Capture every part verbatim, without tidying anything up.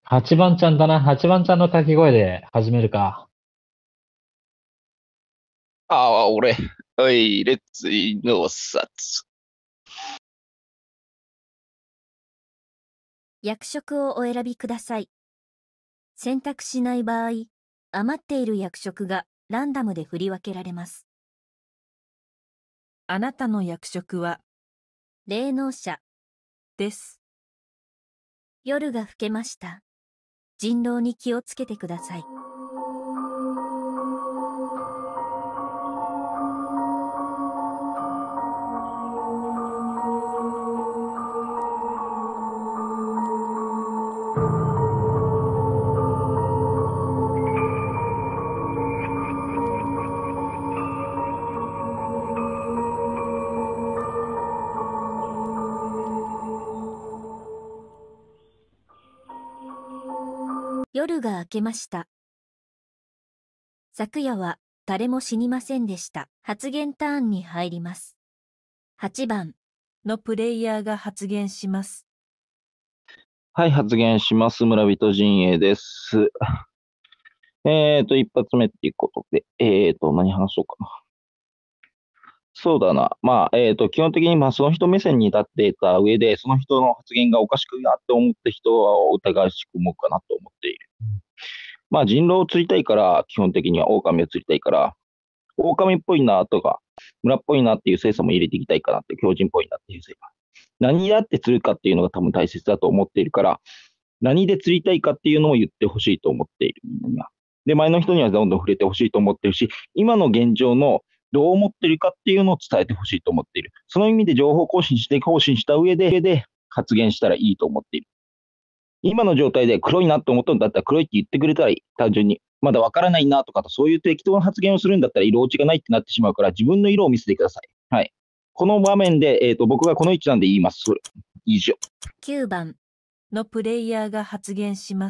はちばんちゃんだな。はちばんちゃんの掛け声で始めるか。 ああ、俺。はい、レッツイノーサツ。 役職をお選びください。選択しない場合、余っている役職がランダムで振り分けられます。 あなたの役職は霊能者です。 夜が更けました。人狼に気をつけてください。夜が明けました。昨夜は誰も死にませんでした。発言ターンに入ります。はちばんのプレイヤーが発言します。 はい、発言します。村人陣営です。えーと、一発目っていうことで、えーと、何話そうかな。そうだな。まあ、えーと、基本的に、まあ、その人目線に立っていた上で、その人の発言がおかしくなって思った人は疑わしく思うかなと思っている。まあ、人狼を釣りたいから、基本的には狼を釣りたいから、狼っぽいなとか、村っぽいなっていう精査も入れていきたいかなって、強靭っぽいなっていう精査。何だって釣るかっていうのが多分大切だと思っているから、何で釣りたいかっていうのを言ってほしいと思っている。みんなには。で、前の人にはどんどん触れてほしいと思ってるし、今の現状のどう思ってるかっていうのを伝えてほしいと思っている。その意味で情報更新して更新した上で、で発言したらいいと思っている。今の状態で黒いなと思ったんだったら黒いって言ってくれたらいい。単純に。まだわからないなとかと、そういう適当な発言をするんだったら色落ちがないってなってしまうから、自分の色を見せてください。はい。この場面で、えっ、と、僕がこの位置なんで言います。以上。 きゅうばんのプレイヤーが発言します。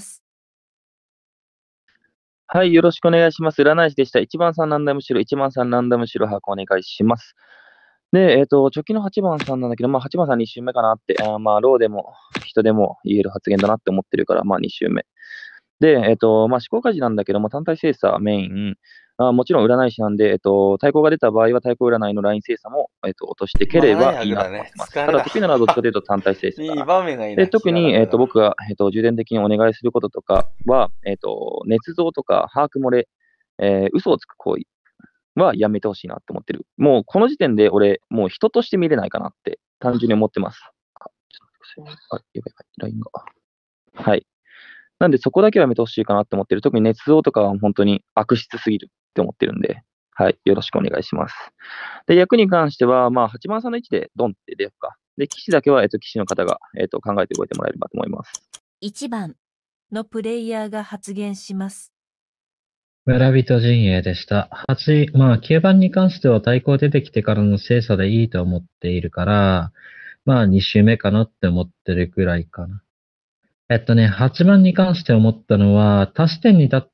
はい、よろしくお願いします。占い師でした。いちばんさんランダム白、いちばんさんランダム白箱お願いします。で、えっ、と、直近のはちばんさんなんだけど、まあはちばんさんに周目かなって、あーまあ、ローでも人でも言える発言だなって思ってるから、まあに周目。で、えっ、と、まあ思考家事なんだけども、単体精査メイン、あーもちろん占い師なんで、えっ、と、対抗が出た場合は対抗占いのライン精査も、えっ、と、落としてければいいなと思ってます。ただ、得意なのはどっちかというと単体精査かいいな。 場面がいいな。 で、特に、えっ、と、僕が、えっ、と、重点的にお願いすることとかは、えっ、と、捏造とか把握漏れ、えー嘘をつく行為はやめてほしいなって思ってる。もうこの時点で俺、もう人として見れないかなって単純に思ってます。あ、ちょっと待ってください。あ、やばいやばい、ライン が。はい。なんでそこだけはやめてほしいかなって思ってる。特に捏造とかは本当に悪質すぎるって思ってるんで、はい。よろしくお願いします。で、役に関しては、まあ、はちばんさんの位置でドンって出ようか。で、騎士だけは、えっと、騎士の方が、えっと、考えて動いてもらえればと思います。 いちばんのプレイヤーが発言します。 村人陣営でした。はち、まあ、きゅうばんに関しては対抗出てきてからの精査でいいと思っているから、まあ、に周目かなって思ってるくらいかな。えっとね、はちばんに関して思ったのは、他視点に立って、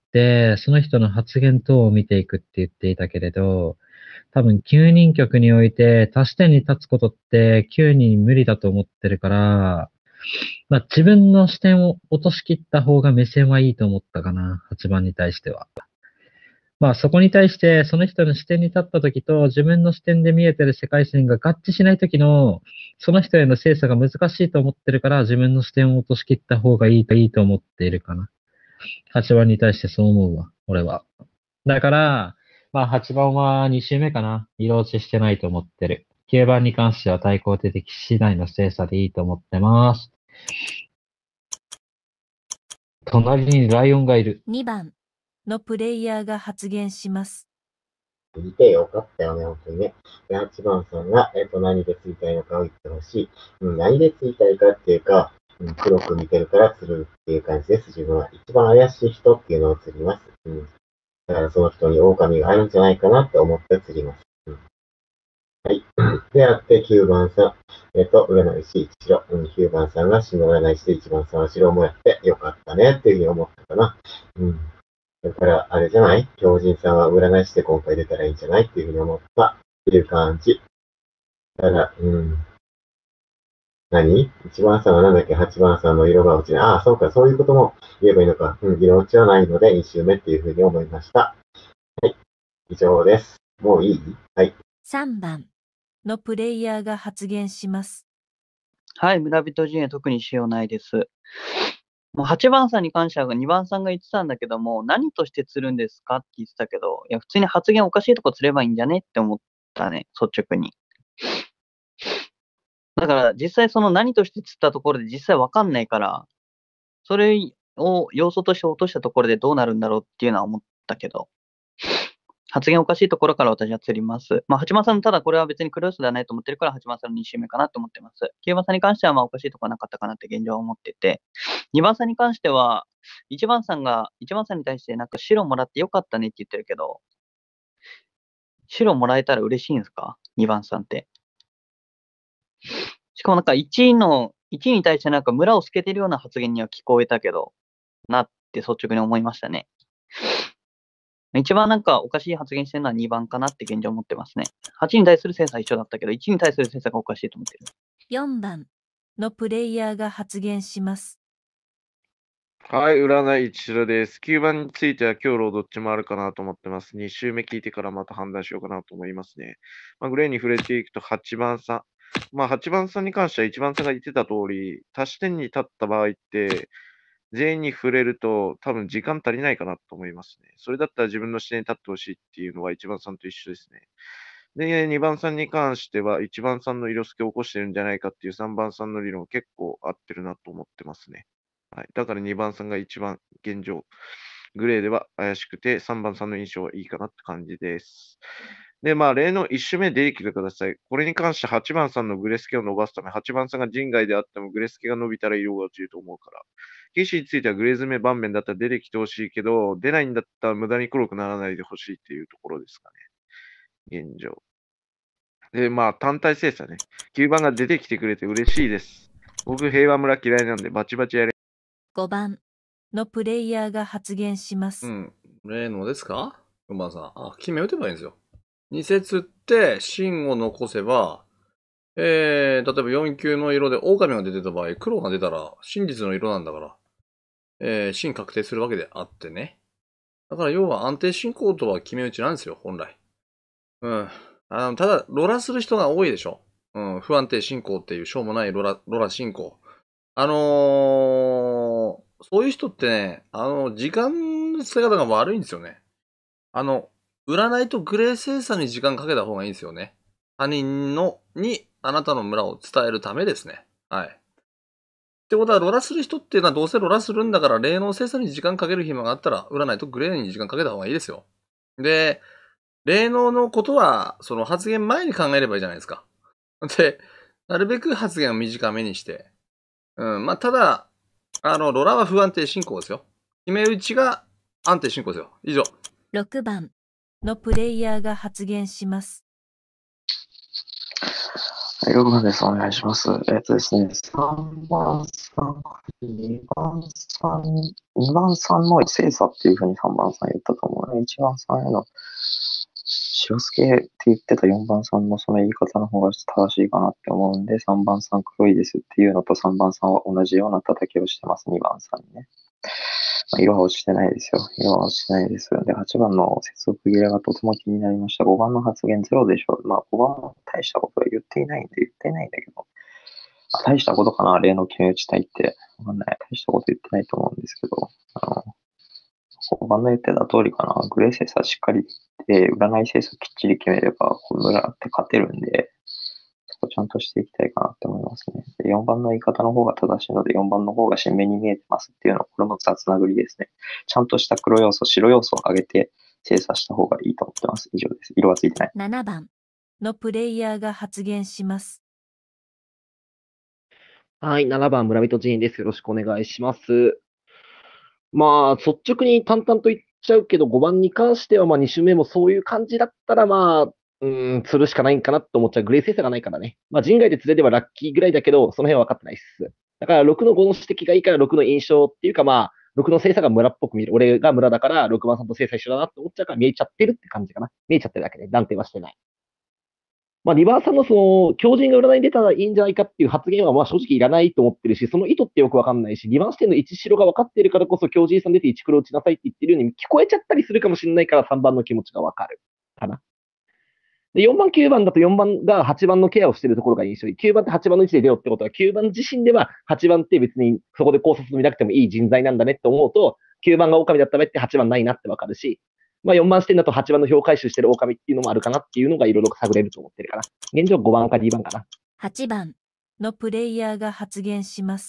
その人の発言等を見ていくって言っていたけれど、多分きゅうにん局において多視点に立つことってきゅうにん無理だと思ってるから、まあ自分の視点を落とし切った方が目線はいいと思ったかな、はちばんに対しては。まあそこに対してその人の視点に立った時と自分の視点で見えてる世界線が合致しない時のその人への精査が難しいと思ってるから自分の視点を落とし切った方がいいといいと思っているかな。はちばんに対してそう思うわ、俺は。だから、まあはちばんはに周目かな。色落ちしてないと思ってる。きゅうばんに関しては対抗出てき次第の精査でいいと思ってます。隣にライオンがいる。 にばんのプレイヤーが発言します。 見てよかったよね、本当にね。で、はちばんさんが、えっ、と、何で釣りたいのかを言ってほしい。うん、何で釣りたいかっていうか、うん、黒く見てるから釣るっていう感じです。自分は一番怪しい人っていうのを釣ります。うん。だからその人に狼があるんじゃないかなって思って釣ります。うん。はい。であってきゅうばんさん。えっ、と、占い師一白。うん、きゅうばんさんが白占い師でいちばんさんは白もやってよかったねっていうふうに思ったかな。うん。だから、あれじゃない狂人さんは占い師で今回出たらいいんじゃないっていうふうに思ったっていう感じ。ただ、うん。 何 ?いち 番さんはなんだっけ ?はち 番さんの色が落ちない。ああ、そうか、そういうことも言えばいいのか。うん、色落ちはないので、に周目っていうふうに思いました。はい。以上です。もういいはい。 さんばんのプレイヤーが発言します。 はい、村人陣営特にしようないです。もうはちばんさんに関してはにばんさんが言ってたんだけども、何として釣るんですかって言ってたけど、いや、普通に発言おかしいとこ釣ればいいんじゃねって思ったね、率直に。だから実際その何として釣ったところで実際わかんないから、それを要素として落としたところでどうなるんだろうっていうのは思ったけど、発言おかしいところから私は釣ります。まあ、はちばんさん、ただこれは別にクロスではないと思ってるから、はちばんさんのに周目かなと思ってます。きゅうばんさんに関しては、まあ、おかしいところはなかったかなって現状は思ってて、にばんさんに関しては、いちばんさんが、いちばんさんに対してなんか白もらってよかったねって言ってるけど、白もらえたら嬉しいんですか ?に 番さんって。しかもなんかいちの、いちに対してなんか村を透けてるような発言には聞こえたけど、なって率直に思いましたね。一番なんかおかしい発言してるのはにばんかなって現状思ってますね。はちに対する精査は一緒だったけど、いちに対する精査がおかしいと思ってる。 よんばんのプレイヤーが発言します。 はい、占い一郎です。きゅうばんについては今日ローどっちもあるかなと思ってます。に周目聞いてからまた判断しようかなと思いますね。まあ、グレーに触れていくとはちばんさん。まあ、はちばんさんに関してはいちばんさんが言ってた通り、足し点に立った場合って、全員に触れると多分時間足りないかなと思いますね。それだったら自分の視点に立ってほしいっていうのはいちばんさんと一緒ですね。で、にばんさんに関してはいちばんさんの色付けを起こしてるんじゃないかっていうさんばんさんの理論結構合ってるなと思ってますね。はい。だからにばんさんが一番現状、グレーでは怪しくて、さんばんさんの印象はいいかなって感じです。で、まあ、例のいち周目できてください。これに関してはちばんさんのグレスケを伸ばすため、はちばんさんが人外であってもグレスケが伸びたら色が落ちると思うから。騎士についてはグレー詰め盤面だったら出てきてほしいけど、出ないんだったら無駄に黒くならないでほしいっていうところですかね。現状。で、まあ、単体精査ね。きゅうばんが出てきてくれて嬉しいです。僕、平和村嫌いなんで、バチバチやれ。 ごばんのプレイヤーが発言しまうす。 ん。例のですかよんばんさん。あ、決め打てばいいんですよ。に節って芯を残せば、えー、例えばよん級の色で狼が出てた場合、黒が出たら真実の色なんだから、えー、芯確定するわけであってね。だから要は安定進行とは決め打ちなんですよ、本来。うん。あの、ただ、ロラする人が多いでしょ。うん。不安定進行っていうしょうもないロラ、ロラ進行。あのー、そういう人ってね、あの、時間の使い方が悪いんですよね。あの、占いとグレー精査に時間かけた方がいいんですよね。他人の、に、あなたの村を伝えるためですね。はい。ってことは、ロラする人っていうのはどうせロラするんだから、霊能精査に時間かける暇があったら、占いとグレーに時間かけた方がいいですよ。で、霊能のことは、その発言前に考えればいいじゃないですか。で、なるべく発言を短めにして。うん、まあ、ただ、あの、ロラは不安定進行ですよ。決め打ちが安定進行ですよ。以上。 ろくばんのプレイヤーが発言します。 はい、ろくばんです。お願いします。えっとですね、さんばんさん、にばんさん、にばんさんの精査っていうふうにさんばんさん言ったと思うね。いちばんさんへの白助って言ってたよんばんさんのその言い方の方が正しいかなって思うんで、さんばんさん黒いですっていうのとさんばんさんは同じような叩きをしてます、にばんさんにね。まあ、色は落ちてないですよ。色は落ちてないです。で、はちばんの接続切れがとても気になりました。ごばんの発言ゼロでしょう。まあ、ごばんは大したことは言っていないんで言っていないんだけど。あ、大したことかな、例の決め打ち体って。わかんない。大したこと言ってないと思うんですけど。あの、ごばんの言ってた通りかな。グレー精査しっかりで、占い精査きっちり決めれば、こう、村って勝てるんで、そこちゃんとしていきたいかなって思いますね。で、よんばんの言い方の方が正しいので、よんばんの方が新芽に見えてますっていうのは、これも雑なぐりですね。ちゃんとした黒要素、白要素を上げて精査した方がいいと思ってます。以上です。色はついてない。 ななばんのプレイヤーが発言します。 はい、ななばん村人陣営です。よろしくお願いします。まあ、率直に淡々と言っちゃうけど、ごばんに関しては、まあ、に周目もそういう感じだったら、まあ、うーん、釣るしかないんかなって思っちゃう。グレー精査がないからね。まあ、人外で釣れればラッキーぐらいだけど、その辺は分かってないっす。だから、ろくのごの指摘がいいから、ろくの印象っていうか、まあ、ろくの精査が村っぽく見える。俺が村だから、ろくばんさんと精査一緒だなって思っちゃうから、見えちゃってるって感じかな。見えちゃってるだけで、断定はしてない。 まあ、にばんさんのその、強靭が占いに出たらいいんじゃないかっていう発言は、まあ、正直いらないと思ってるし、その意図ってよくわかんないし、にばん視点のいち白が分かっているからこそ、強靭さん出ていち黒打ちなさいって言ってるように聞こえちゃったりするかもしれないから、さんばんの気持ちがわかる。かな。で、よんばん、きゅうばんだとよんばんがはちばんのケアをしているところが印象いい。きゅうばんってはちばんの位置で出ようってことは、きゅうばん自身でははちばんって別にそこで考察見なくてもいい人材なんだねって思うと、きゅうばんが狼だっためってはちばんないなってわかるし、まあよんばん視点だとはちばんの票回収してる狼っていうのもあるかなっていうのがいろいろ探れると思ってるかな。現状ごばんかにばんかな。 はちばんのプレイヤーが発言します。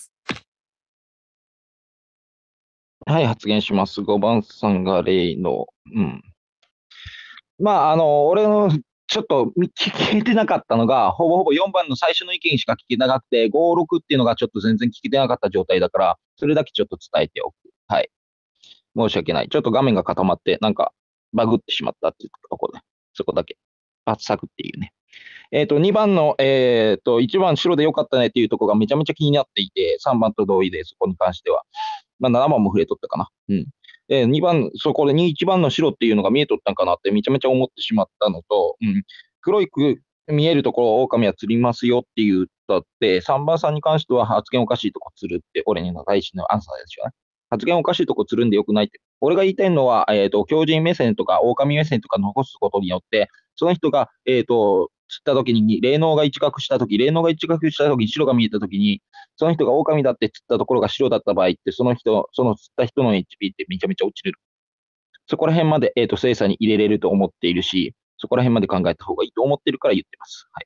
はい、発言します。ごばんさんが例の、うん。まあ、あの、俺の、ちょっとみ聞けてなかったのが、ほぼほぼよんばんの最初の意見しか聞けなくて、ご、ろくっていうのがちょっと全然聞けてなかった状態だから、それだけちょっと伝えておく。はい。申し訳ない。ちょっと画面が固まって、なんか、バグってしまったっていうところで、そこだけ。バツサクっていうね。えっ、と、にばんの、えっ、と、いちばん白でよかったねっていうところがめちゃめちゃ気になっていて、さんばんと同意で、そこに関しては。まあ、ななばんも触れとったかな。うん。で、にばん、そこでに、いちばんの白っていうのが見えとったんかなってめちゃめちゃ思ってしまったのと、うん。黒いく見えるところを狼は釣りますよって言ったって、さんばんさんに関しては発言おかしいとこ釣るって俺にの大事なアンサーですよね。発言おかしいとこ釣るんでよくないって。俺が言いたいのは、えっ、と、強靭目線とか狼目線とか残すことによって、その人が、えっ、と、釣った時に、霊能が一角した時、霊能が一角した時に白が見えた時に、その人が狼だって釣ったところが白だった場合って、その人、その釣った人の エイチピー ってめちゃめちゃ落ちる。そこら辺まで、えっ、と、精査に入れれると思っているし、そこら辺まで考えた方がいいと思ってるから言ってます。はい。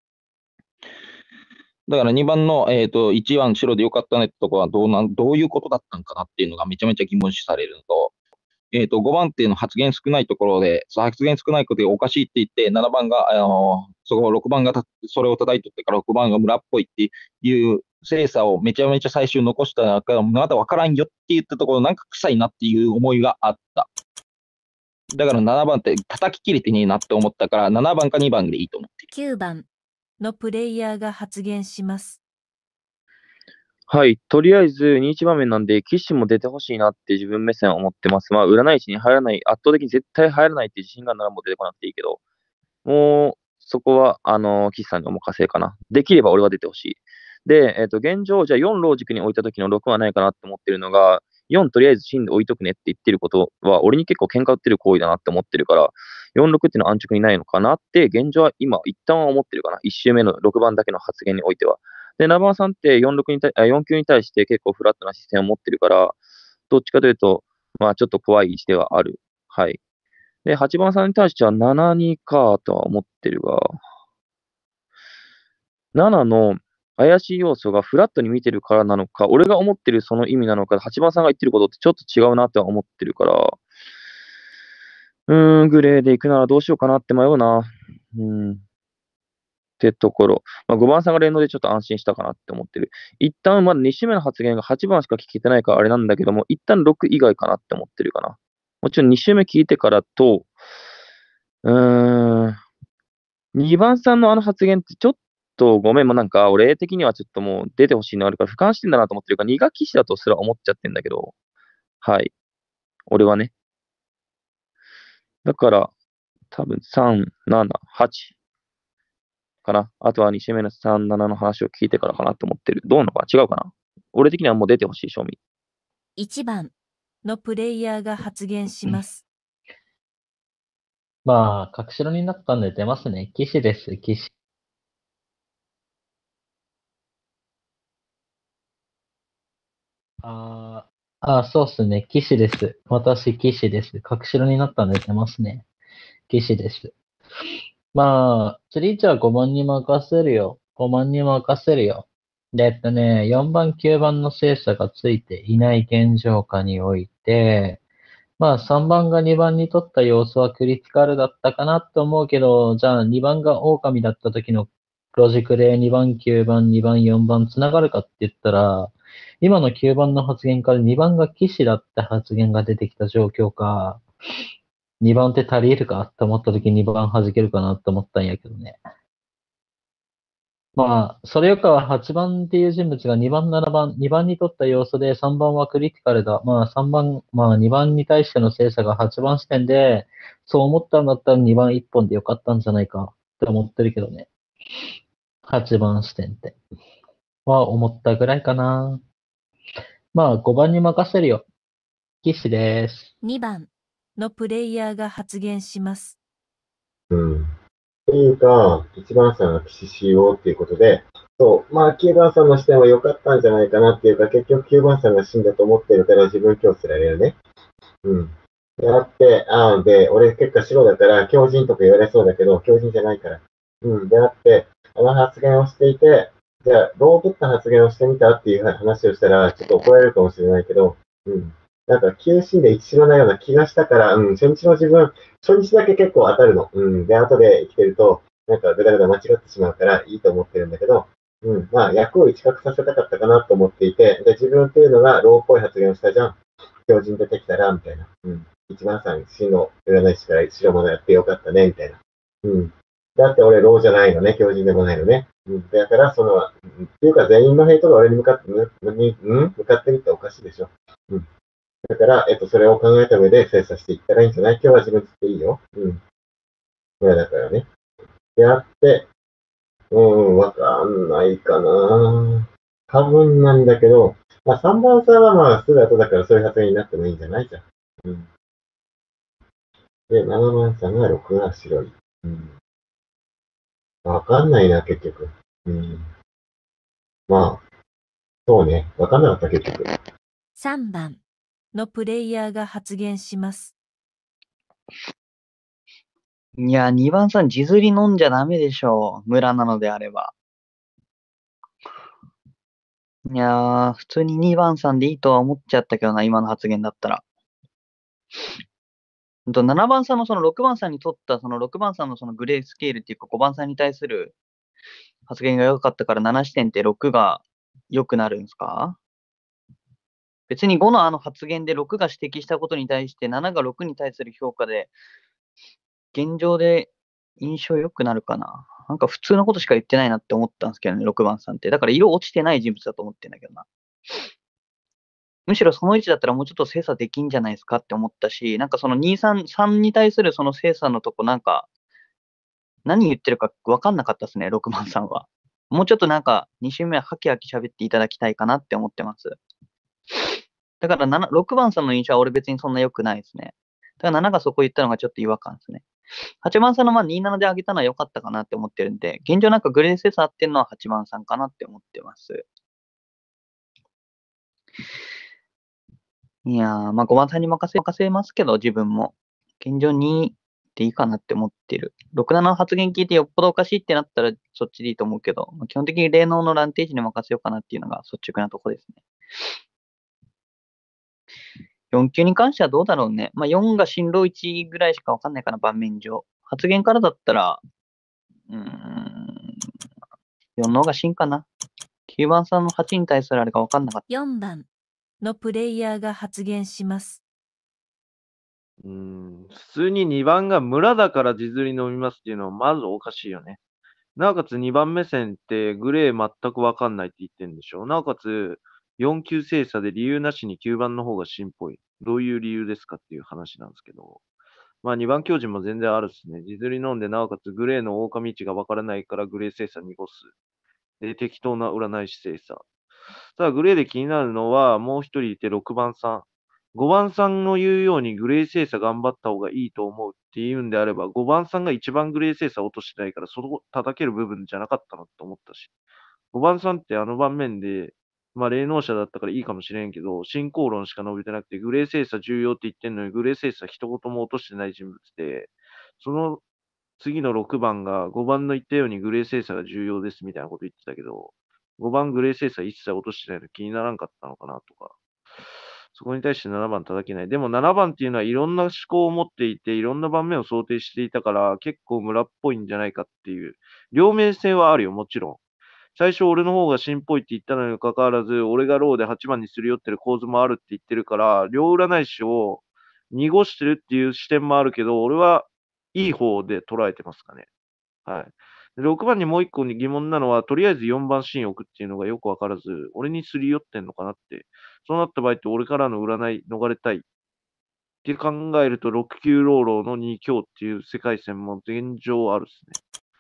だからにばんの、えっ、と、いちばん白でよかったねってところはどうなん、どういうことだったのかなっていうのがめちゃめちゃ疑問視されるのと、えっ、と、ごばんっていうの発言少ないところで、その発言少ないことがおかしいって言って、ななばんが、あのそころくばんがたそれを叩いとってからろくばんが村っぽいっていう精査をめちゃめちゃ最終残した中、まだわからんよって言ったところ、なんか臭いなっていう思いがあった。だからななばんって叩ききれてねえなって思ったから、ななばんかにばんでいいと思っている。 きゅうばんのプレイヤーが発言します。 はい。とりあえず、に、いち場面なんで、騎士も出てほしいなって自分目線は思ってます。まあ、占い師に入らない、圧倒的に絶対入らないって自信があるならもう出てこなくていいけど、もう、そこは、あの、岸さんにお任せかな。できれば俺は出てほしい。で、えっ、と、現状、じゃあよんロージックに置いた時のろくはないかなって思ってるのが、よんとりあえず芯で置いとくねって言ってることは、俺に結構喧嘩売ってる行為だなって思ってるから、よん、ろくっていうのは安直にないのかなって、現状は今、一旦は思ってるかな。いち周目のろくばんだけの発言においては。で、ななばんさんってよん、ろくに対あよん級に対して結構フラットな視線を持ってるから、どっちかというと、まあちょっと怖い位置ではある。はい。で、はちばんさんに対してはななにかとは思ってるが、ななの怪しい要素がフラットに見てるからなのか、俺が思ってるその意味なのか、はちばんさんが言ってることってちょっと違うなっては思ってるから、うーん、グレーで行くならどうしようかなって迷うな。うん。ってところ。まあ、ごばんさんが連動でちょっと安心したかなって思ってる。一旦まだに週目の発言がはちばんしか聞けてないからあれなんだけども、一旦ろく以外かなって思ってるかな。もちろんに週目聞いてからと、うーん、にばんさんのあの発言ってちょっとごめん、もうなんか俺的にはちょっともう出てほしいのあるから俯瞰してんだなと思ってるから、に学期士だとすら思っちゃってんだけど、はい。俺はね。だから、多分さん、なな、はちかな。あとはに週目のさん、ななの話を聞いてからかなと思ってる。どうなのかな違うかな俺的にはもう出てほしい、賞味。 いちばんのプレイヤーが発言します。 まあ、角白になったんで出ますね。騎士です、騎士。あーあー、そうっすね。騎士です。私、騎士です。角白になったんで出ますね。騎士です。まあ、釣りじゃごばんに任せるよ。ごばんに任せるよ。で、えっとね、よんばん、きゅうばんの精査がついていない現状下において、まあさんばんがにばんに取った要素はクリティカルだったかなと思うけど、じゃあにばんが狼だった時のロジックでにばん、きゅうばん、にばん、よんばんつながるかって言ったら、今のきゅうばんの発言からにばんが騎士だった発言が出てきた状況か、にばんって足りるかって思った時にばん弾けるかなと思ったんやけどね。まあ、それよかははちばんっていう人物がにばん、ななばん、にばんに取った要素でさんばんはクリティカルだ。まあさんばん、まあにばんに対しての精査がはちばん視点で、そう思ったんだったらにばんいっぽんでよかったんじゃないかっって思ってるけどね。はちばん視点って。は思ったぐらいかな。まあ、ごばんに任せるよ。岸です。 にばんのプレイヤーが発言します。 うん。っていうか、いちばんさんが騎士しようっていうことで、そう、まあきゅうばんさんの視点は良かったんじゃないかなっていうか、結局きゅうばんさんが死んだと思ってるから自分強せられるね。うん。であって、ああ、で、俺結果白だから、強靭とか言われそうだけど、強靭じゃないから。うん。であって、あの発言をしていて、じゃあ、どうぶった発言をしてみたっていう話をしたら、ちょっと怒られるかもしれないけど、うん。なんか、急進で一白なような気がしたから、うん、初日の自分、初日だけ結構当たるの。うん。で、後で生きてると、なんか、ぐだぐだ間違ってしまうからいいと思ってるんだけど、うん。まあ、役を一角させたかったかなと思っていて、で、自分っていうのが、ローっぽい発言をしたじゃん。強靭出てきたら、みたいな。うん。一番さん、死の占い師から白物やってよかったね、みたいな。うん。だって俺、ローじゃないのね、強靭でもないのね。うん。だから、その、うんっていうか、全員のヘイトが俺に向かって、んに、ん向かってるっておかしいでしょ。うん。だから、えっと、それを考えた上で精査していったらいいんじゃない？今日は自分つっていいよ。うん。これだからね。であって、うん、わかんないかな。多分なんだけど、まあ、さんばんさんはまあ、すぐ後だからそういう発言になってもいいんじゃないじゃん。うん。で、ななばんさんがろくが白い。うん。わかんないな、結局。うん。まあ、そうね。わかんなかった、結局。 さんばんのプレイヤーが発言します。 いや、にばんさん、地釣り飲んじゃダメでしょう。村なのであれば。いやー、普通ににばんさんでいいとは思っちゃったけどな、今の発言だったら。ほんとななばんさんのそのろくばんさんにとったそのろくばんさんのそのグレースケールっていうかごばんさんに対する発言が良かったからなな視点ってろくが良くなるんですか？別にごのあの発言でろくが指摘したことに対してなながろくに対する評価で、現状で印象良くなるかな。なんか普通のことしか言ってないなって思ったんですけどね、ろくばんさんって。だから色落ちてない人物だと思ってんだけどな。むしろその位置だったらもうちょっと精査できんじゃないですかって思ったし、なんかそのに、さん、さんに対するその精査のとこなんか、何言ってるか分かんなかったですね、ろくばんさんは。もうちょっとなんか、に週目はハキハキ喋っていただきたいかなって思ってます。だからなな、ろくばんさんの印象は俺別にそんな良くないですね。だからなながそこ言ったのがちょっと違和感ですね。はちばんさんのまあにじゅうななで上げたのは良かったかなって思ってるんで、現状なんかグレー精査合ってるのははちばんさんかなって思ってます。いやー、まあごばんさんに任せ、任せますけど、自分も。現状にでいいかなって思ってる。ろくななの発言聞いてよっぽどおかしいってなったらそっちでいいと思うけど、まあ、基本的に霊能のランテージに任せようかなっていうのが率直なとこですね。よん級に関してはどうだろうね。まあよんが進路いちぐらいしかわかんないかな、盤面上。発言からだったら、うーん、よんの方が進かな。きゅうばんさんのはちに対するあれがわかんなかった。 よんばんのプレイヤーが発言します。 うーん、普通ににばんが村だから地釣り飲みますっていうのはまずおかしいよね。なおかつにばん目線ってグレー全くわかんないって言ってるんでしょ。なおかつよん級精査で理由なしにきゅうばんの方が進っぽい。どういう理由ですかっていう話なんですけど。まあにばん強靭も全然あるっすね。地釣り飲んでなおかつグレーの狼道がわからないからグレー精査濁す。で、適当な占い師精査。ただグレーで気になるのはもう一人いてろくばんさん。ごばんさんの言うようにグレー精査頑張った方がいいと思うっていうんであれば、ごばんさんが一番グレー精査落としてないから、そこ叩ける部分じゃなかったなと思ったし。ごばんさんってあの盤面で、まあ霊能者だったからいいかもしれんけど、進行論しか述べてなくて、グレー精査重要って言ってんのに、グレー精査一言も落としてない人物で、その次のろくばんがごばんの言ったようにグレー精査が重要ですみたいなこと言ってたけど、ごばんグレー精査一切落としてないの気にならんかったのかなとか。そこに対してななばん叩けない。でもななばんっていうのはいろんな思考を持っていて、いろんな盤面を想定していたから、結構村っぽいんじゃないかっていう。両面性はあるよ、もちろん。最初俺の方が新っぽいって言ったのにもかかわらず、俺がローではちばんにするよってる構図もあるって言ってるから、両占い師を濁してるっていう視点もあるけど、俺はいい方で捉えてますかね。はい。でろくばんにもう一個に疑問なのは、とりあえずよんばんシーン置くっていうのがよくわからず、俺にすり寄ってんのかなって。そうなった場合って俺からの占い逃れたいって考えると、ろく級ローローのに強っていう世界線も現状あるっすね。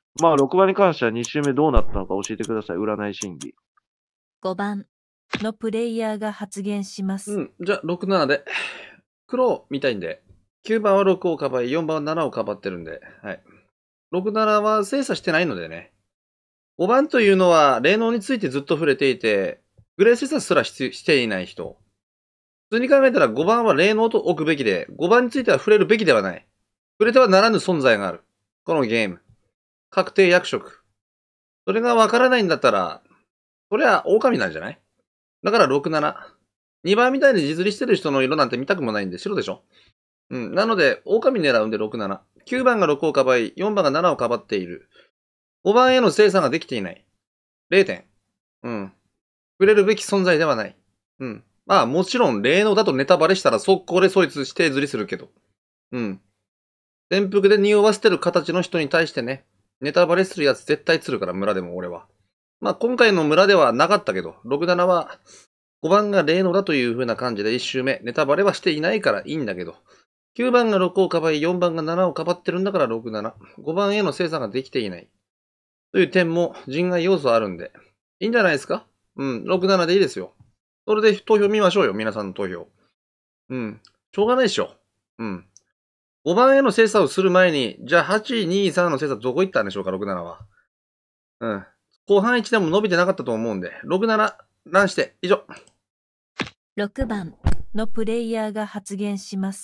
まあ、ろくばんに関してはに周目どうなったのか教えてください。占い審議。 ごばんのプレイヤーが発言します。 うん、じゃあ、ろく、ななで。黒見たいんで。きゅうばんはろくをかばい、よんばんはななをかばってるんで。はい。ろく、ななは精査してないのでね。ごばんというのは、霊能についてずっと触れていて、グレー精査すらししていない人。普通に考えたらごばんは霊能と置くべきで、ごばんについては触れるべきではない。触れてはならぬ存在がある。このゲーム。確定役職。それがわからないんだったら、それは狼なんじゃない？だからろく、なな。にばんみたいに実利してる人の色なんて見たくもないんで白でしょ？うん。なので、狼狙うんでろく、なな。きゅうばんがろくをかばい、よんばんがななをかばっている。ごばんへの精査ができていない。れいてん。うん。触れるべき存在ではない。うん。まあもちろん霊能だとネタバレしたら速攻でそいつしてずりするけど。うん。潜伏で匂わせてる形の人に対してね、ネタバレするやつ絶対釣るから村でも俺は。まあ今回の村ではなかったけど、ろく、ななはごばんが霊能だという風な感じでいち周目、ネタバレはしていないからいいんだけど、きゅうばんがろくをかばい、よんばんがななをかばってるんだからろく、なな。ごばんへの精査ができていない。という点も人外要素あるんで、いいんじゃないですか？うん、ろく、ななでいいですよ。それで投票見ましょうよ、皆さんの投票。うん、しょうがないでしょ。うん。ごばんへの精査をする前に、じゃあはち、に、さんの精査どこ行ったんでしょうか、ろく、ななは。うん。後半いちでも伸びてなかったと思うんで、ろく、なな、ランして、以上。 ろくばんのプレイヤーが発言します。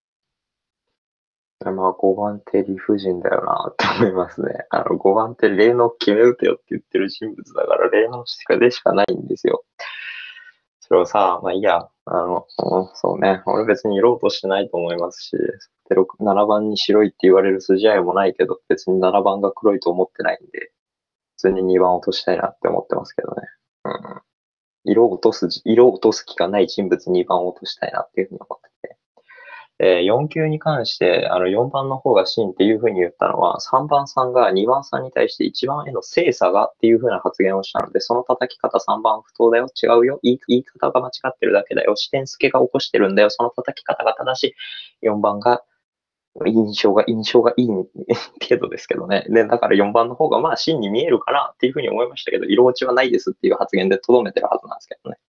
まあごばんって理不尽だよなって思いますね。あのごばんって霊能決め打てよって言ってる人物だから霊能しかでしかないんですよ。それをさ、まあいいや、あの、そうね、俺別にいろうとしてないと思いますし、ななばんに白いって言われる筋合いもないけど、別にななばんが黒いと思ってないんで、普通ににばん落としたいなって思ってますけどね。うん。色を落とす、色を落とす気がない人物にばんを落としたいなっていうふうに思ってて。えー、よん級に関して、あの、よんばんの方が真っていうふうに言ったのは、さんばんさんがにばんさんに対していちばんへの精査がっていうふうな発言をしたので、その叩き方さんばん不当だよ、違うよ、言い、言い方が間違ってるだけだよ、視点付けが起こしてるんだよ、その叩き方が正しい。よんばんが、印象が、印象がいい程度ですけどね。で、だからよんばんの方がまあ真に見えるかなっていうふうに思いましたけど、色落ちはないですっていう発言で留めてるはずなんですけどね。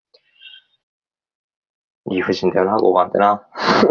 理不尽だよな、ごばんってな。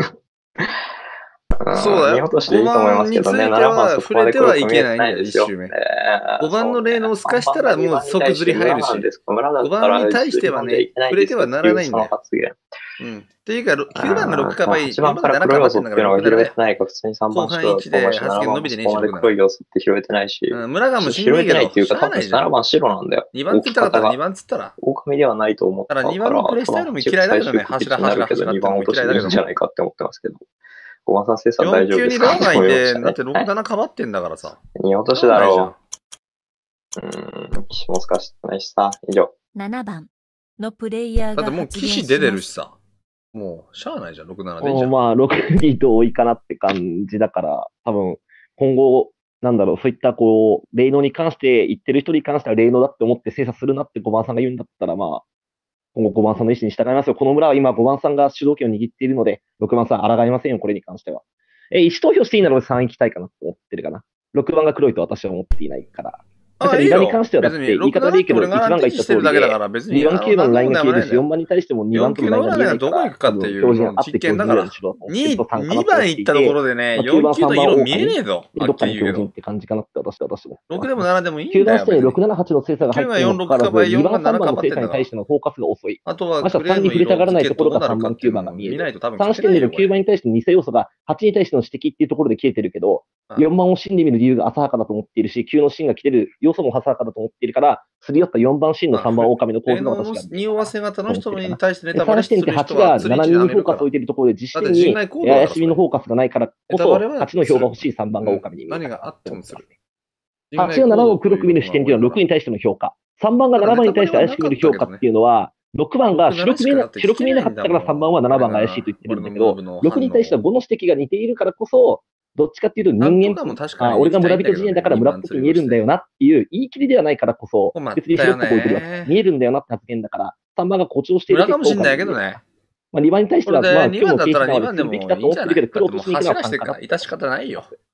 そうだよ。 見落としでいいと思いますけどね。ななばんそこまで触れてはいけないんだよ、一周目。ごばんの霊能を透かしたらもう即ずり入るし、ごばんに対してはね、触れてはならないんだよ。うん。っていうか、きゅうばんがろくかばい、よんばんがななかばってんだから、ろくななで後半いちで発言伸びてねえし、ろくなな。 黒い要素って拾えてないし。 うん、村がもしんねえけど、 拾えてないっていうか、多分ななばん白なんだよ。 にばんつったからにばんつったら。 狼ではないと思ったから、 にばんのプレイスタイルも嫌いだけどね、柱柱柱にばん落としていいんじゃないかって思ってますけど。ごばんさん精査大丈夫ですか？ よん級にローがいて、だってろく、ななかばってんだからさ。 に落としだろう。うーん、騎士も透かしてないしさ、以上。 ななばんのプレイヤーがだってもう騎士出てるしさ。もう、しゃあないじゃん、ろく、ななでいいじゃん。 まあ、ろくに同意かなって感じだから、多分、今後、なんだろう、そういったこう、霊能に関して言ってる人に関しては霊能だって思って精査するなってごばんさんが言うんだったら、まあ、今後ごばんさんの意思に従いますよ。この村は今ごばんさんが主導権を握っているので、ろくばんさん抗いませんよ、これに関しては。え、意思投票していいならさん行きたいかなと思ってるかな。ろくばんが黒いと私は思っていないから。だから、イラに関してはだって言い方でいいけど、いちばんが言った通りで、にばん、きゅうばんのラインが消えるし、よんばんに対してもにばんとのラインが見えないから、 どこ行くかっていう実験だから、にばん行ったところでね、よん級の色見えねえぞ。 どっかに標準って感じかなって私は私も。 ろくでもななでもいいんだよ。 きゅうばん視点にろく、なな、はちの精査が入っているのからず、にばん、さんばんの精査に対してのフォーカスが遅い。 あとは、 ましてさんに触れたがらないところがさんばん、きゅうばんが見える。さん視点でのきゅうばんに対しての偽要素がはちに対しての指摘っていうところで消えてるけど、よんばんを真で見る理由が浅はかだと思っているし、きゅうの真が来てる要素も浅はかだと思っているから、すり寄ったよんばん真のさんばん狼の構図が私が。 匂わせ型の人に対してネタバレする人は。さん視点ってはちがななににフォーカスを置いているところで、実質に怪しみのフォーカスがないからこそ、はちの票が欲しいさんばんが狼に見える。 何があってもする。 はちがななを黒く見る視点っていうのはろくに対しての評価。さんばんがななばんに対して怪しく見る評価っていうのは、ろくばんが白く見えな、白く見えなかったからさんばんはななばんが怪しいと言ってるんだけど、ろくに対してはごの指摘が似ているからこそ、どっちかっていうと人間、あ、俺が村人陣営だから村っぽく見えるんだよなっていう言い切りではないからこそ、別に白っぽく置いてるわけ。見えるんだよなって発言だから、さんばんが誇張しているかもしれないけどね。 まあにばんに対しては、まあ今日の経験はするべきだと思ってるけど、黒としに行くのは致し方ないよ。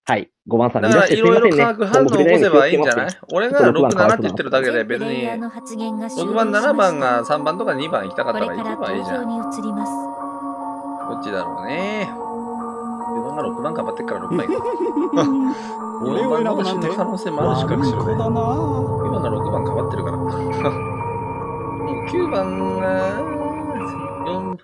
はい。ごばんさんだから、 乱していろいろすいませんね。 化学反応を起こせばいいんじゃない？俺がろく、ななって言ってるだけで全プ別に、 レイヤーの発言が終ろくばん、 了し 7番ました。 がさんばんとかにばん行きたかっこたら行れからけばいいじゃん。 投票に移ります。 どっちだろうね。きゅうばんがろくばん頑張ってっからろくばん行く。よんばんの死ぬ可能性もあるしか後ろで。きゅうばんがろくばん変わってるから。きゅうばんがよん、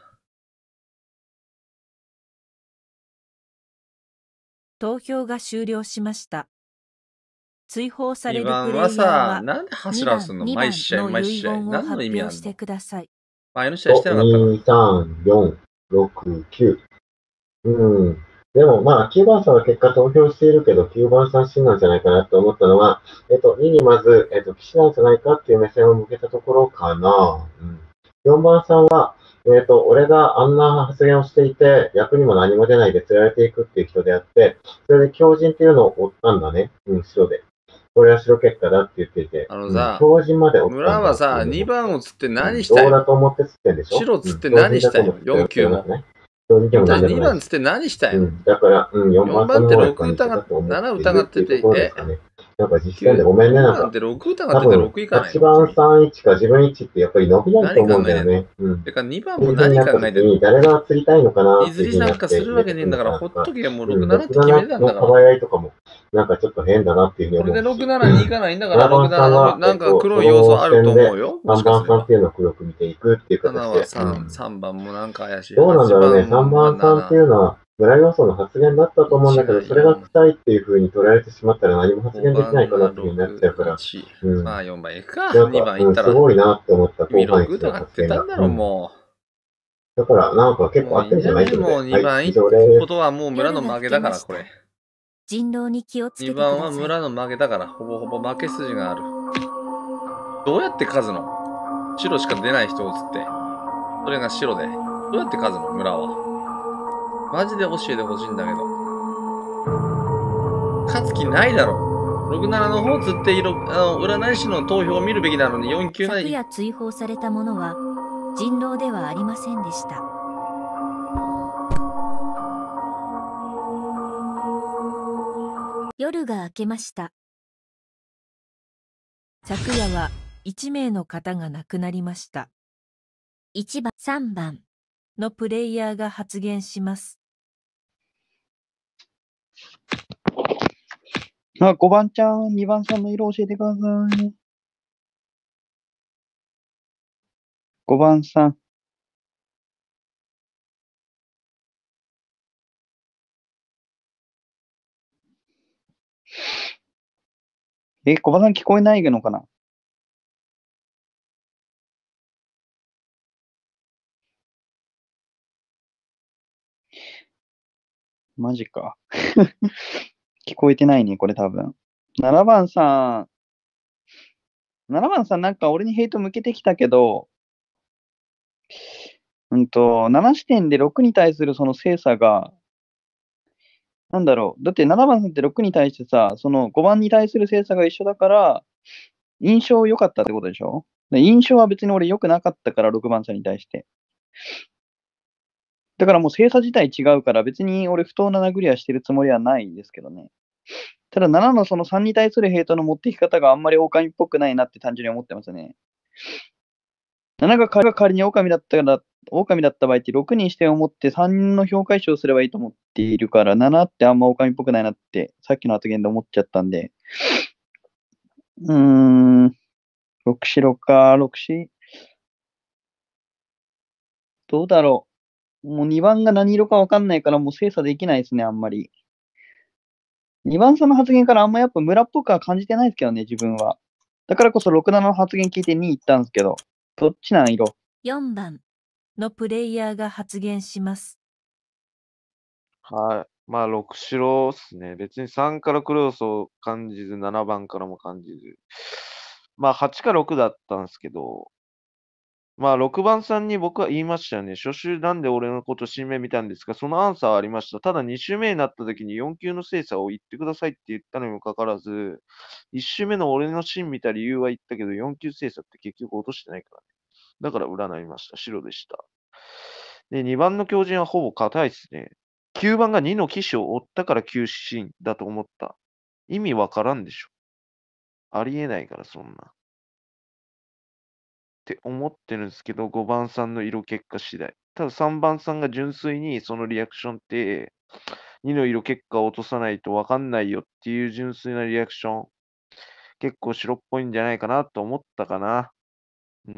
投票が終了しました。追放されるにばんプレイヤーはさ、 はなんでに柱をすんのばん毎試合、 の毎試合。 遺言を何の発意味あんの表してください。 前の試合してなかったの？ に、さん、よん、ろく、きゅう。うん。でもまあ、きゅうばんさんは結果投票しているけど、きゅうばんさん真なんじゃないかなと思ったのは、えっと、ににまず、えっと、騎士なんじゃないかっていう目線を向けたところかな。うん。よんばんさんは、えっと、俺があんな発言をしていて、役にも何も出ないで釣られていくっていう人であって、それで強靭っていうのを追ったんだね。うん、白で。これは白結果だって言っていて、うん、 あのさ、 強靭まで追ったん村はだってさ、にいうのも、 ばんを釣ってうん、 何したよ。 どうだと思って釣ってんでしょ？ 白釣ってうん、強靭何したよ。 だと思ってよん級も。 ね。強靭でも君たち2 何でもないし。 番釣って何したよ。 うん、だから、うん、よんば 4 んさ番ってんの方がやっぱろく似て疑っ、 たと思ってなないる疑ってて、 っていうところでえすかね。なんか実践でごめんね、なんよんばんっか。 てろく疑多っててろ分、 くいかないはちばんの？ さんいちか自分いちってやっぱり伸びないと何考思うんだよえてんの？ ね。うん。 てかにばんっていも何う風になった考えてんの？ 時に、誰が釣りたいのかなっいずりていう風になって参加するわけねえんだから、 なほっとけよ。もううん、 ろくななって決めてたんのだから。 かばやいとかも、なんかちょっと変だなっていう風これでに思うし。 ろくななに行かないんだから、 ななばろくななんさんは、 のなんか黒いえっと、 要素あると思うよ。もしさんばんさんかすれば。 っていうのを黒く見ていくっていうなな形で。 はさん、 うん。 さんばんもなんか怪しい。 どうなんだろうね。さんばんさんっていうはのは、村要素の発言だったと思うんだけど、それが臭いっていう風に捉えられてしまったら何も発言できないかなっていう風になっちゃうから、うん。 まあよんばん行くか。 なんにばか、うん、 ん行ったら。 すごいなって思った後君半ろく一の疑っ発言が。 てたんだろ、 うん。 もだから、なんかう。 結構合ってんじゃないそれで。 もうにばんはい、以行く上です。 ことはもう村の負けだから、これ。 人狼に気をつけにてください。 ばんは村の負けだから、ほぼほぼ負け筋がある。どうやって数の白しか出ない人を釣って。それが白で。どうやって数の村は。マジで教えてほしいんだけど。勝つ気ないだろ。ろくななの方釣っている、あの、占い師の投票を見るべきなのによん級な昨い。 夜追放されたものは人狼ではありませんでした。夜が明けました。 昨夜はいち名の方が亡くなりました。 いちばん、さんばんのプレイヤーが発言します。 あ、ごばんちゃん、にばんさんの色教えてください。ごばんさん。え、ごばんさん聞こえないのかな？マジか。聞こえてないね、これ多分。ななばんさん、ななばんさんなんか俺にヘイト向けてきたけど、うんと、なな視点でろくに対するその精査が、なんだろう。だってななばんさんってろくに対してさ、そのごばんに対する精査が一緒だから、印象良かったってことでしょ？で印象は別に俺良くなかったから、ろくばんさんに対して。だからもう精査自体違うから、別に俺不当な殴りはしてるつもりはないんですけどね。ただななのそのさんに対するヘイトの持ってき方があんまり狼っぽくないなって単純に思ってますね。ななが仮に狼だったら、狼だった場合ってろくに視点を持ってさんの評価値をすればいいと思っているから、ななってあんま狼っぽくないなってさっきの発言で思っちゃったんで。うーん、ろく白か、ろく白。どうだろう。もうにばんが何色かわかんないからもう精査できないですね、あんまり。にばんさんの発言からあんまやっぱ村っぽくは感じてないですけどね、自分は。だからこそろくななの発言聞いてに行ったんですけど、どっちなん色？ よんばんのプレイヤーが発言します。 はい。まあ、ろく白っすね。別にさんから黒要素を感じず、ななばんからも感じず。まあ、はちかろくだったんですけど、まあ、ろくばんさんに僕は言いましたよね。初週なんで俺のこと新名見たんですか？そのアンサーはありました。ただに週目になった時によん級の精査を言ってくださいって言ったのにもかかわらず、いち週目の俺の芯見た理由は言ったけど、よん級精査って結局落としてないからね。だから占いました。白でした。で、にばんの強靭はほぼ硬いですね。 きゅうばんがにの騎士を追ったからきゅう進だと思った。意味わからんでしょ。ありえないから、そんな。って思ってるんですけど、ごばんさんの色結果次第。たださんばんさんが純粋にそのリアクションって、にの色結果を落とさないとわかんないよっていう純粋なリアクション、結構白っぽいんじゃないかなと思ったかな。うん。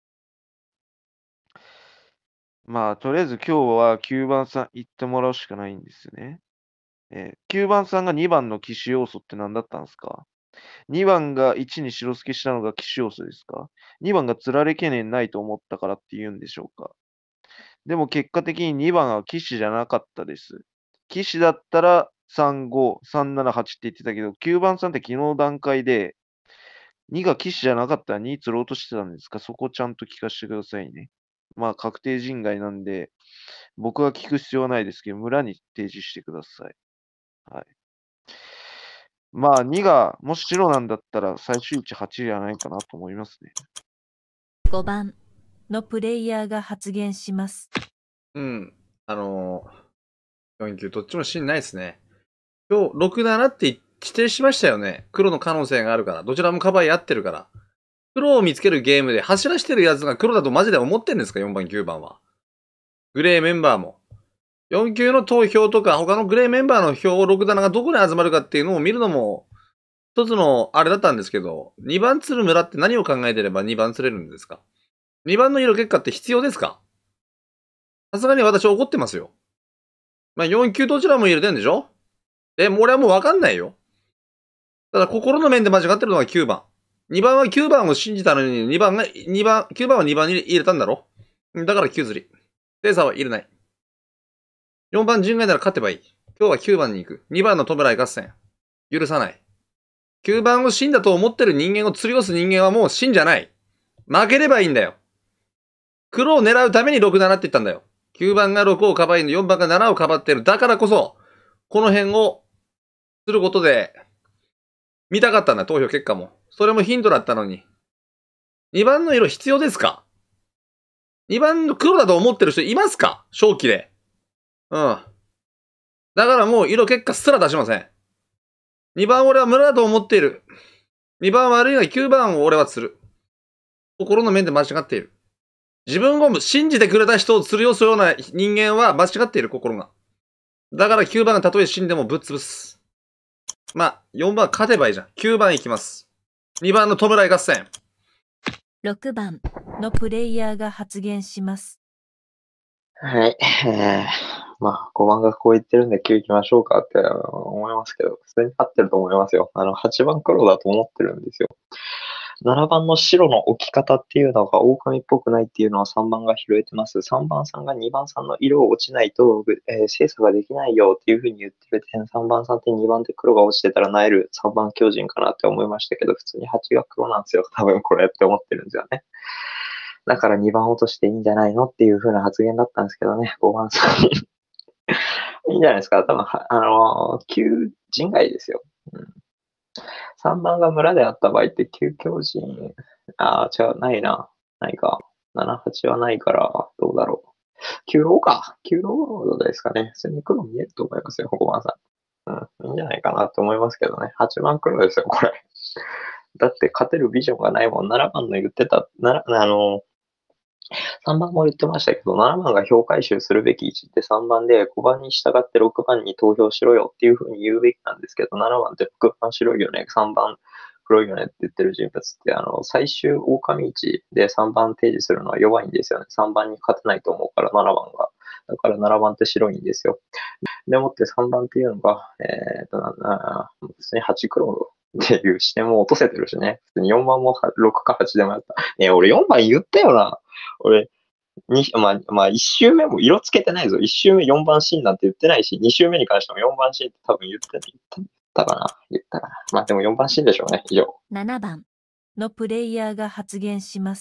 まあ、とりあえず今日はきゅうばんさん行ってもらうしかないんですよね。えーきゅうばんさんがにばんの騎士要素って何だったんですか？ に 番がいちに白付けしたのが騎士要素ですか？ に 番がつられ懸念ないと思ったからって言うんでしょうか？でも結果的ににばんは騎士じゃなかったです。騎士だったらさんご、さんなな、はちって言ってたけど、きゅうばんさんって昨日の段階でにが騎士じゃなかったらに釣ろうとしてたんですか？そこちゃんと聞かせてくださいね。まあ確定人外なんで、僕は聞く必要はないですけど、村に提示してください。はい。まあにがもし白なんだったら最終値はちじゃないかなと思いますね。 ごばんのプレイヤーが発言します。 うん。あのー、よんきゅうどっちも芯ないですね。今日ろくななって指定しましたよね。黒の可能性があるから。どちらもカバーやってるから。黒を見つけるゲームで走らしてるやつが黒だとマジで思ってるんですか？ よん 番、きゅうばんは。グレーメンバーも。よん級の投票とか他のグレーメンバーの票をろくなながどこに集まるかっていうのを見るのも一つのあれだったんですけど、にばん釣る村って何を考えてればにばん釣れるんですか？ に 番の色結果って必要ですか？さすがに私怒ってますよ。まあ、よん級どちらも入れてんでしょ？え、もう俺はもうわかんないよ。ただ心の面で間違ってるのがきゅうばん。にばんはきゅうばんを信じたのににばんが、にばん、きゅうばんはにばんに入れたんだろ？だからきゅう釣り。精査は入れない。よんばん人外なら勝てばいい。今日はきゅうばんに行く。にばんの弔い合戦。許さない。きゅうばんを死んだと思ってる人間を釣り押す人間はもう死んじゃない。負ければいいんだよ。黒を狙うためにろくななって言ったんだよ。きゅうばんがろくをかばいのよんばんがななをかばってる。だからこそ、この辺をすることで、見たかったんだ、投票結果も。それもヒントだったのに。にばんの色必要ですか？ に 番の黒だと思ってる人いますか？正気で。うん。だからもう色結果すら出しません。にばん俺は村だと思っている。にばん悪いがきゅうばんを俺は釣る。心の面で間違っている。自分を信じてくれた人を釣り寄すような人間は間違っている、心が。だからきゅうばんがたとえ死んでもぶっ潰す。まあ、よんばん勝てばいいじゃん。きゅうばん行きます。にばんの弔い合戦。 ろくばんのプレイヤーが発言します。 はい。えー、まあ、ごばんがこう言ってるんできゅう行きましょうかって思いますけど、普通に勝ってると思いますよ。あの、はちばん黒だと思ってるんですよ。ななばんの白の置き方っていうのが狼っぽくないっていうのはさんばんが拾えてます。さんばんさんがにばんさんの色を落ちないと、えー、精査ができないよっていうふうに言ってる点、さんばんさんってにばんで黒が落ちてたら萎えるさんばん強靭かなって思いましたけど、普通にはちが黒なんですよ。多分これって思ってるんですよね。だからにばん落としていいんじゃないのっていう風な発言だったんですけどね、ごばんさんに。いいんじゃないですか。多分、あのー、きゅう人外ですよ。うん、さんばんが村であった場合ってきゅう強靭、ああ、違う、ないな。ないか。なな、はちはないから、どうだろう。きゅうローか。きゅうローですかね。普通に黒見えると思いますよ、ごばんさん。うん、いいんじゃないかなと思いますけどね。はちばん黒ですよ、これ。だって勝てるビジョンがないもん。ななばんの言ってた、なあのー、さんばんも言ってましたけど、ななばんが票回収するべき位置ってさんばんで、ごばんに従ってろくばんに投票しろよっていう風に言うべきなんですけど、ななばんってろくばん白いよね、さんばん黒いよねって言ってる人物って、あの、最終狼位置でさんばん提示するのは弱いんですよね。さんばんに勝てないと思うから、ななばんが。だからななばんって白いんですよ。でもってさんばんっていうのが、えー、っと、な、普通にはち黒っていう視点も落とせてるしね。普通によんばんもろくかはちでもやった。ねえ、俺よんばん言ったよな。俺、に、まあ、まあ、いち周目も色つけてないぞ。いち周目よんばんシーンなんて言ってないし、に周目に関してもよんばんシーンって多分言って言ったかな言ったかな。まあでもよんばんシーンでしょうね。以上。 ななばんのプレイヤーが発言します。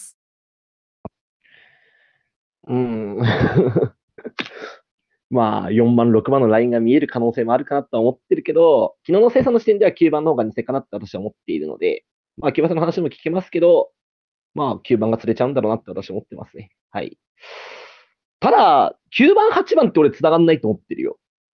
うーん。まあ、よんばん、ろくばんのラインが見える可能性もあるかなとは思ってるけど、昨日の生産の時点ではきゅうばんの方が偽かなって私は思っているので、まあ、きゅうばんさんの話も聞けますけど、まあ、きゅうばんが釣れちゃうんだろうなって私は思ってますね。はい。ただ、きゅうばん、はちばんって俺繋がんないと思ってるよ。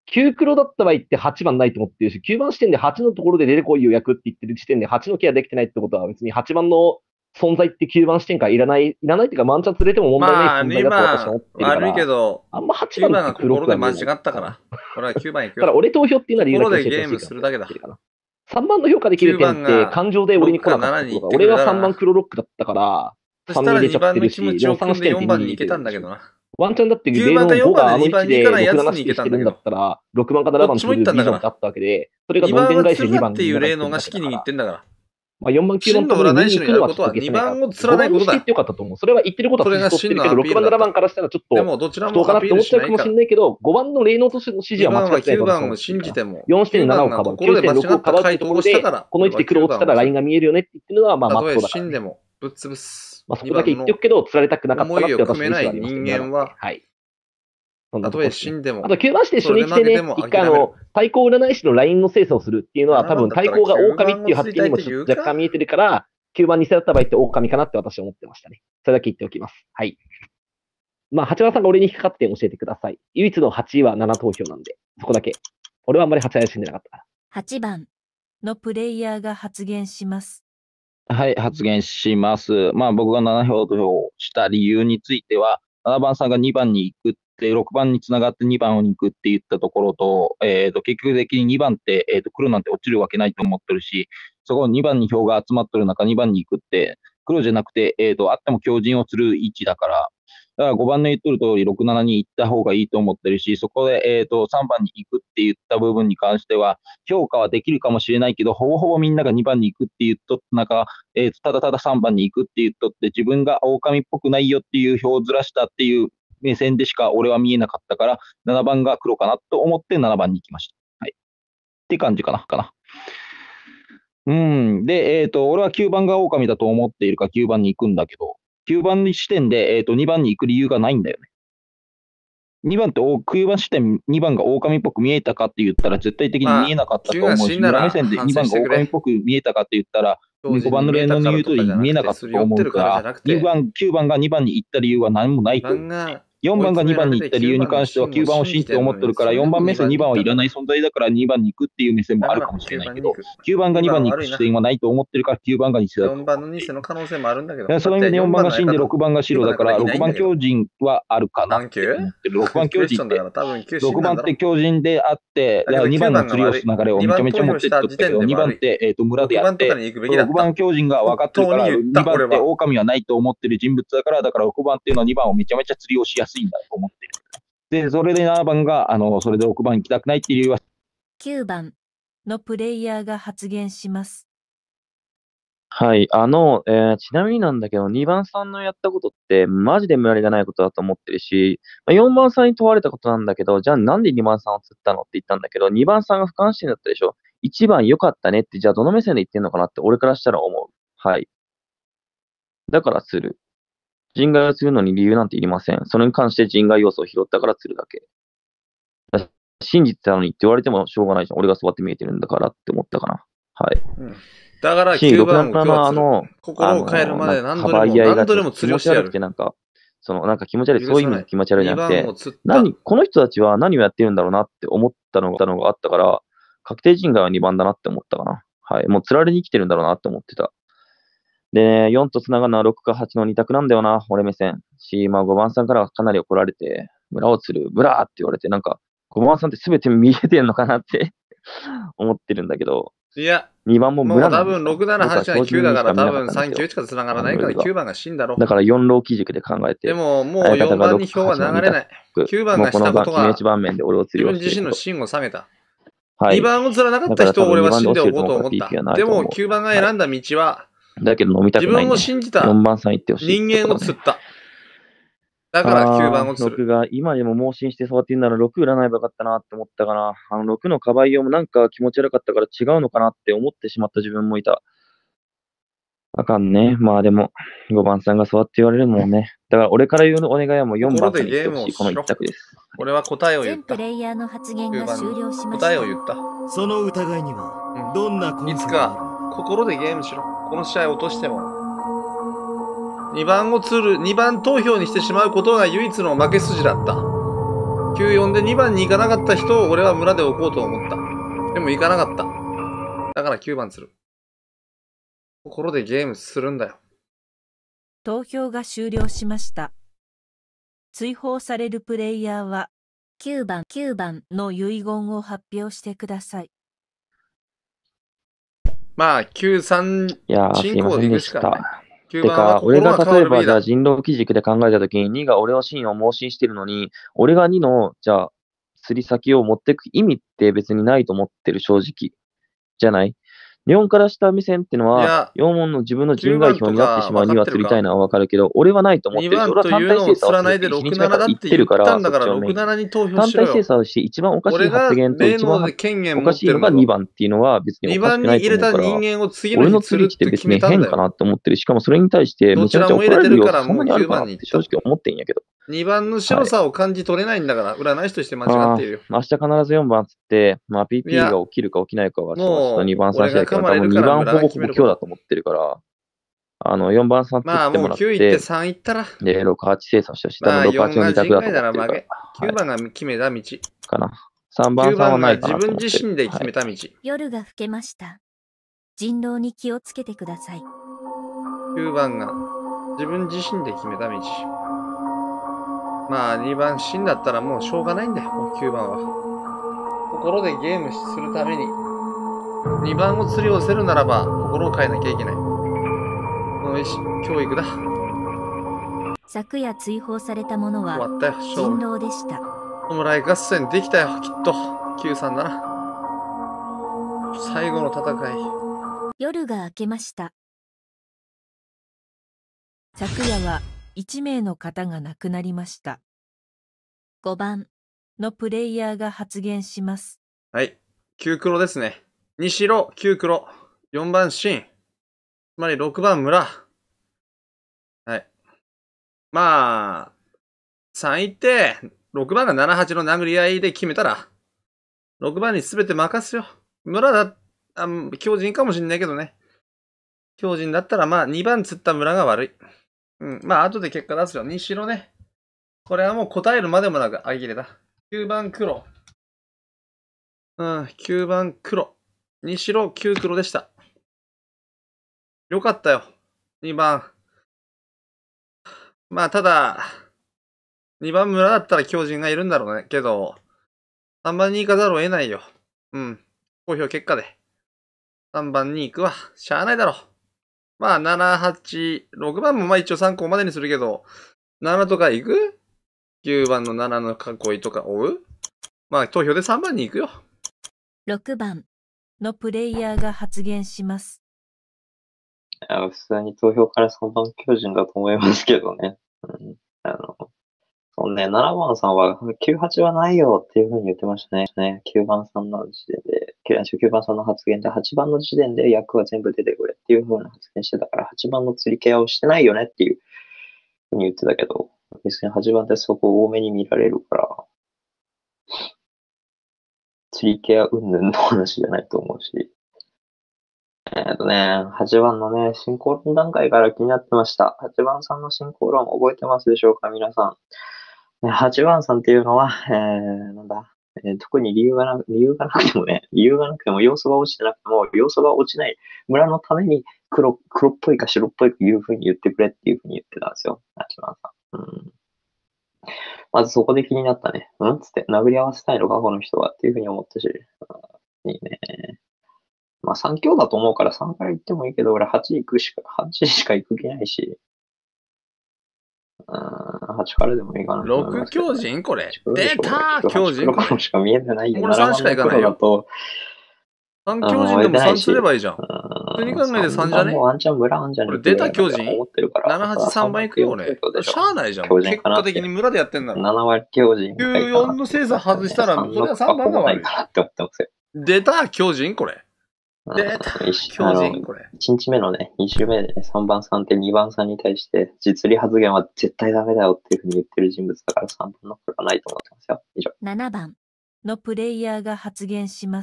きゅう黒だった場合ってはちばんないと思ってるし、きゅうばん視点ではちのところで出てこいを焼くって言ってる時点ではちのケアできてないってことは別にはちばんの存在ってきゅうばん視点からいらない、いらないっていうかワンチャン釣れても問題まあ、 ない存在だと私は思にってるから。 悪いけど、 あんまはちきゅうばんばんが心で間違ったから。これはきゅうばん行くよ。 ただ俺投票っていうのは理由だけ心でゲームするだけだ。 さんばんの評価できる点って感情で俺に来なかったことが、俺はさんばん黒ロックだったから、 そしたらにばんの気持ちを組んでよんばんに行けたんだけどな。 ワンチャンだってきゅうばんかよんばんでにばんに行かないやつに行けたんだけど。 ったら、ろくばんかななばん取るビジョンがあったわけで、それがどんでん返しでにばんっていう霊能が式に行ってんだから。 まあ、よんばん、きゅうばんともに行くのはちょっとにばんを釣らないことだ。 よかったと思う。それは言ってることは筋通ってるけど、ろくばん、ななばんからしたらちょっと、 でもどちらもどうかなって思っちゃうかもしれないけど、ごばんの霊能としての指示は間違ってないきゅうばんを信じても、 よんてんななをかばう、きゅうてんろくをかばうってところで、この位置で黒落ちたらラインが見えるよねって言ってるのは、まあ、マットだから。 死んでも、ぶっ潰す。 まあ、そこだけ言っておくけど、釣られたくなかったなって私は思いを組めない人間は、 はい。 たとえ死んでも。 あと、きゅうばんして初日でね、一回あの、対抗占い師のラインの精査をするっていうのは、多分対抗が狼っていう発言にもちょっと若干見えてるから、きゅうばん偽だった場合って狼かなって私は思ってましたね。それだけ言っておきます。はい。まあ、はちばんさんが俺に引っかかって教えてください。唯一のはちいはなな投票なんで、そこだけ。俺はあんまりはちばん死んでなかったから。 はちばんのプレイヤーが発言します。 はい、発言します。まあ、僕がなな票した理由については、ななばんさんがにばんに行くって、ろくばんにつながってにばんに行くって言ったところと、えっと、結局的ににばんって、えっと、黒なんて落ちるわけないと思ってるし、そこにばんに票が集まってる中、にばんに行くって、黒じゃなくて、えっと、あっても強靭をする位置だから、だからごばんの言っとる通り、ろく、ななに行った方がいいと思ってるし、そこで、えっと、さんばんに行くって言った部分に関しては、評価はできるかもしれないけど、ほぼほぼみんながにばんに行くって言っとった中、えっと、ただたださんばんに行くって言っとって、自分が狼っぽくないよっていう票をずらしたっていう目線でしか俺は見えなかったから、ななばんが黒かなと思ってななばんに行きました。はい。って感じかな、かな。うん。で、えっと、俺はきゅうばんが狼だと思っているからきゅうばんに行くんだけど、きゅうばん視点で、えっと、にばんに行く理由がないんだよね。にばんって、きゅうばん視点にばんが狼っぽく見えたかって言ったら絶対的に見えなかったと思うし、裏目線でにばんが狼っぽく見えたかって言ったら、ごばんの例の言う通り見えなかったと思うから、にばん、きゅうばんがにばんに行った理由は何もないと。よんばんがにばんに行った理由に関してはきゅうばんを信じて思ってるから、よんばん目線にばんはいらない存在だからにばんに行くっていう目線もあるかもしれないけど、きゅうばんがにばんに行く視点はないと思ってるからきゅうばんが偽だと。 よんばんの偽の可能性もあるんだけど。 その意味でよんばんが死んでろくばんが白だから、ろくばん強靭はあるかなって思ってる。ろくばん強靭って、ろくばんって強靭であって、にばんの釣りをす流れをめちゃめちゃ持ってっとったけど、にばんって、えっと、村でやって、ろくばん強靭が分かってるから、にばんって狼はないと思ってる人物だから、だからろくばんっていうのはにばんをめちゃめちゃ釣りをしやすいんだと思ってる。で、それでななばんが、あの、それでろくばん行きたくないっていう理由は、 きゅうばんのプレイヤーが発言します。 はい。あの、えーちなみになんだけど、にばんさんのやったことって、マジで無駄りがないことだと思ってるし、まあよんばんさんに問われたことなんだけど、じゃあなんでにばんさんを釣ったのって言ったんだけど、にばんさんが俯瞰視点だったでしょ。いちばん良かったねって、じゃあどの目線で言ってんのかなって俺からしたら思う。はい。だから釣る。人外を釣るのに理由なんていりません。それに関して人外要素を拾ったから釣るだけ。だ真実なのにって言われてもしょうがないじゃん。俺がそうやって見えてるんだからって思ったかな。はい。 うん、だからし、 きゅうろくばんをばんのあの、 心を変えるまで何度でもあのなんかかばい合いが何度でも釣りをしてやる気持ち悪くてなんか、そのなんか気持ち悪い、そういう意味の気持ち悪いじゃなくてにばんを釣った、 何、この人たちは何をやってるんだろうなって思ったのがのがあったから、確定人外はにばんだなって思ったかな。はい。もう釣られに来てるんだろうなって思ってた。で、よんと繋がるのはろくかはちのに択なんだよな、俺目線。し、まあごばんさんからはかなり怒られて、村を釣る、ブラーって言われて、なんか、ごばんさんって全て見えてんのかなって思ってるんだけど、 いや、 にばんももう村なんですよ多分ろく、なな、はち、きゅうだから多分さん、きゅう、いちかから繋がらないからきゅうばんが死んだろ。 だからよん浪基軸で考えて。 でももうよんばんに票は流れない。きゅうばんがしたことがもうこの決め番面で俺を釣自りをしてる分自身の芯を冷めた。 はいにばんを釣らなかった人を俺は死んでおこうと思った。でもきゅうばんが選んだ道は、 だけど飲みたくない、ね。 自分を信じたよんばんさん行ってほしい。 人間を釣った。だからきゅうばんを釣る。 ろくが今でも盲信してそうって言うならろく占えばよかったなって思ったかな。あのろくのカバイオもなんか気持ち悪かったから違うのかなって思ってしまった自分もいた。あかんね。まあでも、ごばんさんがそうって言われるもんね。だから俺から言うお願いはもうよんばんさんに言ってほしい。この一択です。 俺は答えを言った。 全プレイヤーの発言が終了しました。 答えを言った。 その疑いには、どんな根拠があるのか。 いつか、心でゲームしろ。この試合を落としても。にばんを釣る、にばん投票にしてしまうことが唯一の負け筋だった。 きゅうよんでにばんに行かなかった人を俺は村で置こうと思った。でも行かなかった。だからきゅうばんする。心でゲームするんだよ。 投票が終了しました。追放されるプレイヤーはきゅうばん、きゅうばんの遺言を発表してください。 まあ、きゅうさんいやー、す進いませんで行で行くしかね。 した。 きゅうてばんはか、俺心が変わが例えばじゃあるべきだ。 人狼基軸で考えたときににが俺の真を盲信してるのに、俺がにの、じゃあ、釣り先を持ってく意味って別にないと思ってる、正直。じゃない？よんから下目線ってのは、 いや、 よんの自分のきゅう人ばんと外票になってかしまうには分かってるか。 釣りたいのはわかるけど、俺はないと思ってにるし、 ばんという俺は単体のを釣ら精査をするってないでろく、 いちにちめからななだっ言っててるから、 言ったんだそっからろく、 ちをメインに。 ななに投票単しろよ。 体精査をして一番おかしい俺が発言と霊一番能で権限お持っかしいのがてるんだぞ。 にばんっていうのは別ににおかしくないばんに入と思うから、 れた人間を次の俺の日釣るって釣りって別決めたんだに変かなよ。 って思ってる。しかもそれに対してどめちゃめちゃちらも入れ怒られる要素てるからもう9 そんなにあるかな番に行った。 って正直思ってんやけど。 にばんのはい。 白さを感じ取れないんだから、占い師として間違あっているよ。 あ、明日必ずよんばんつって、まあいピーピーや、 が起きるか起きないかは、ちょっともう、 にばんさん俺が次第だけど、 噛まれる多分2 から村が番ほぼほぼ決めること。 今日だと思ってるから、あの、よんばんさん釣まあ、 ってもらっもうきゅういってて、 さんいったら、 で、ろく、はち精査したし、多まあ、 分ろく、はちよんのがに択だと人外なら思ってるから、 負け。きゅうばんが決めた道。 かな。さんば 9 んさんは番がないか自分なと思ってる。 自身ではい。 決めた道。 夜が更けました。人狼に気をつけてください。 きゅうばんが自分自身で決めた道。まあ、にばん死んだったらもうしょうがないんだよ、もうきゅうばんは。心でゲームするために、にばんを釣り寄せるならば、心を変えなきゃいけない。もう教育だ。 昨夜追放された者は終わったよ、勝人負。 狼でした。 弔い合戦できたよ、きっと。きゅうさんだな。最後の戦い。 夜が明けました。 昨夜はいち名の方が亡くなりました。 ごばんのプレイヤーが発言します。 はい。きゅう黒ですね。に白、きゅう黒。よんばんシン。つまりろくばん村。はい。まあ、さんいって、ろくばんがななはちの殴り合いで決めたら、ろくばんに全て任すよ。村だ、あ、強靭かもしんないけどね。強靭だったらまあにばん釣った村が悪い。うん。まあ後で結果出すよ。に白ね。これはもう答えるまでもなくあきれた。きゅうばん黒。うん、きゅうばん黒。に白、きゅう黒でした。よかったよ。にばん。まあただ、にばん村だったら強靭がいるんだろうね。けど、さんばんに行かざるを得ないよ。うん。投票結果で。さんばんに行くわ。しゃあないだろ。まあ、なな、はち、ろくばんもまあ一応参考までにするけど、ななとか行く ?きゅう 番のななの囲いとか追うまあ、投票でさんばんに行くよ。 ろくばんのプレイヤーが発言します。 いや、普通に投票からさんばん強靭だと思いますけどね。うん、あの、そうね、ななばんさんはきゅうはちはないよっていうふうに言ってましたね。ねきゅうばんさんの時点で、きゅうばんさんの発言ではちばんの時点で役は全部出てくれっていうふうな発言してたから、はちばんの釣りケアをしてないよねっていうふうに言ってたけど、別にはちばんでそこを多めに見られるから、釣りケア云々の話じゃないと思うし。えっとね、はちばんのね、進行論段階から気になってました。はちばんさんの進行論覚えてますでしょうか、皆さん。はちばんさんっていうのは、えー、なんだ、えー、特に理由がな、理由がなくてもね、理由がなくても、要素が落ちてなくても、要素が落ちない村のために黒、黒っぽいか白っぽいかいうふうに言ってくれっていうふうに言ってたんですよ、はちばんさん。うん、まずそこで気になったね。うんつって、殴り合わせたいのか、この人はっていうふうに思ったし。いいね。まあさん強だと思うからさんから行ってもいいけど、俺はち行くしか、はちしか行く気ないし。うん、はちからでもいいかな。 ろく強靭これ。出た強靭これ。 しか見えてないよ。 俺さんしか行かないよ。さん強靭でもさんすればいいじゃん。普通に考えてさんじゃねワンチャン村あんじゃねこれ出た強靭 ななはちさんばん行くよ俺。しゃあないじゃん。結果的に村でやってんだろ。 なな割強靭。 きゅうよんの精査外したら、それはさんばんが悪い。出た強靭これ。出た強靭これ。 いち日目のね、に週目でね、さんばんさんってにばんさんに対して、実利発言は絶対ダメだよっていうふうに言ってる人物だからさんばんのこれはないと思ってますよ。以上。 ななばんのプレイヤーが発言します。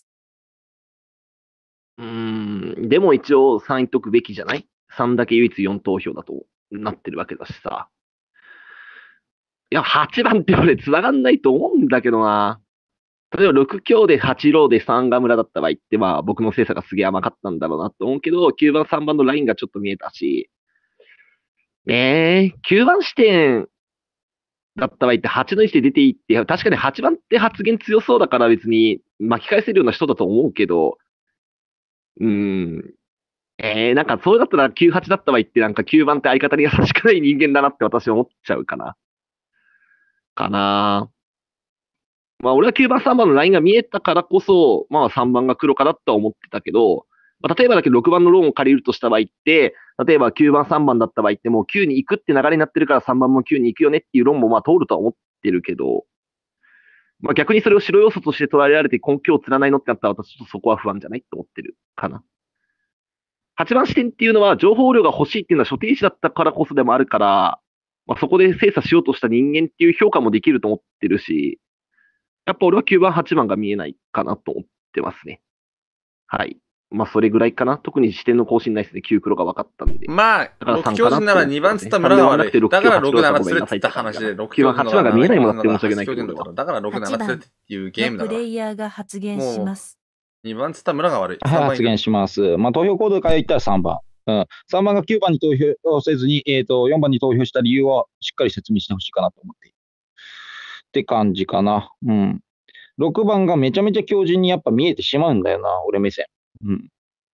うーん、でも一応さん言っとくべきじゃない ?さん だけ唯一よん投票だとなってるわけだしさ。 いや、はちばんって俺繋がんないと思うんだけどな。例えばろく強ではちローでさんが村だった場合って、まあ僕の精査がすげえ甘かったんだろうなと思うけど、きゅうばんさんばんのラインがちょっと見えたし、ねえ、きゅうばん視点だった場合ってはちの位置で出ていって、確かにはちばんって発言強そうだから別に巻き返せるような人だと思うけど、うーん。えー、なんかそうだったらきゅうはちだった場合ってなんかきゅうばんって相方に優しくない人間だなって私は思っちゃうかな。かな。まあ俺はきゅうばんさんばんのラインが見えたからこそ、まあさんばんが黒かなとは思ってたけど、まあ、例えばだけどろくばんのローンを借りるとした場合って、例えばきゅうばんさんばんだった場合ってもうきゅうに行くって流れになってるからさんばんもきゅうに行くよねっていう論もまあ通るとは思ってるけど、まあ逆にそれを白要素として捉えられて根拠を釣らないのってなったら私ちょっとそこは不安じゃないと思ってるかな。はちばん視点っていうのは情報量が欲しいっていうのは所定値だったからこそでもあるから、まあ、そこで精査しようとした人間っていう評価もできると思ってるし、やっぱ俺はきゅうばん、はちばんが見えないかなと思ってますね。はい。まあそれぐらいかな。特に視点の更新ないですね。きゅう黒が分かったんで。 まあ、ろく強人ならにばんつった村が悪い。だからろくなな連れてった話で、ろく強人はちばんが見えないものって申し訳ないけど。 だからろくなな連れてっていうゲームだから。 プレイヤーが発言します。 にばんつった村が悪い。 はい、発言します。まあ、投票行動から言ったらさんばん。うん。さんばんがきゅうばんに投票せずに、えっと、よんばんに投票した理由はしっかり説明してほしいかなと思っている。って感じかな。うん。ろくばんがめちゃめちゃ強靭にやっぱ見えてしまうんだよな、俺目線。うん。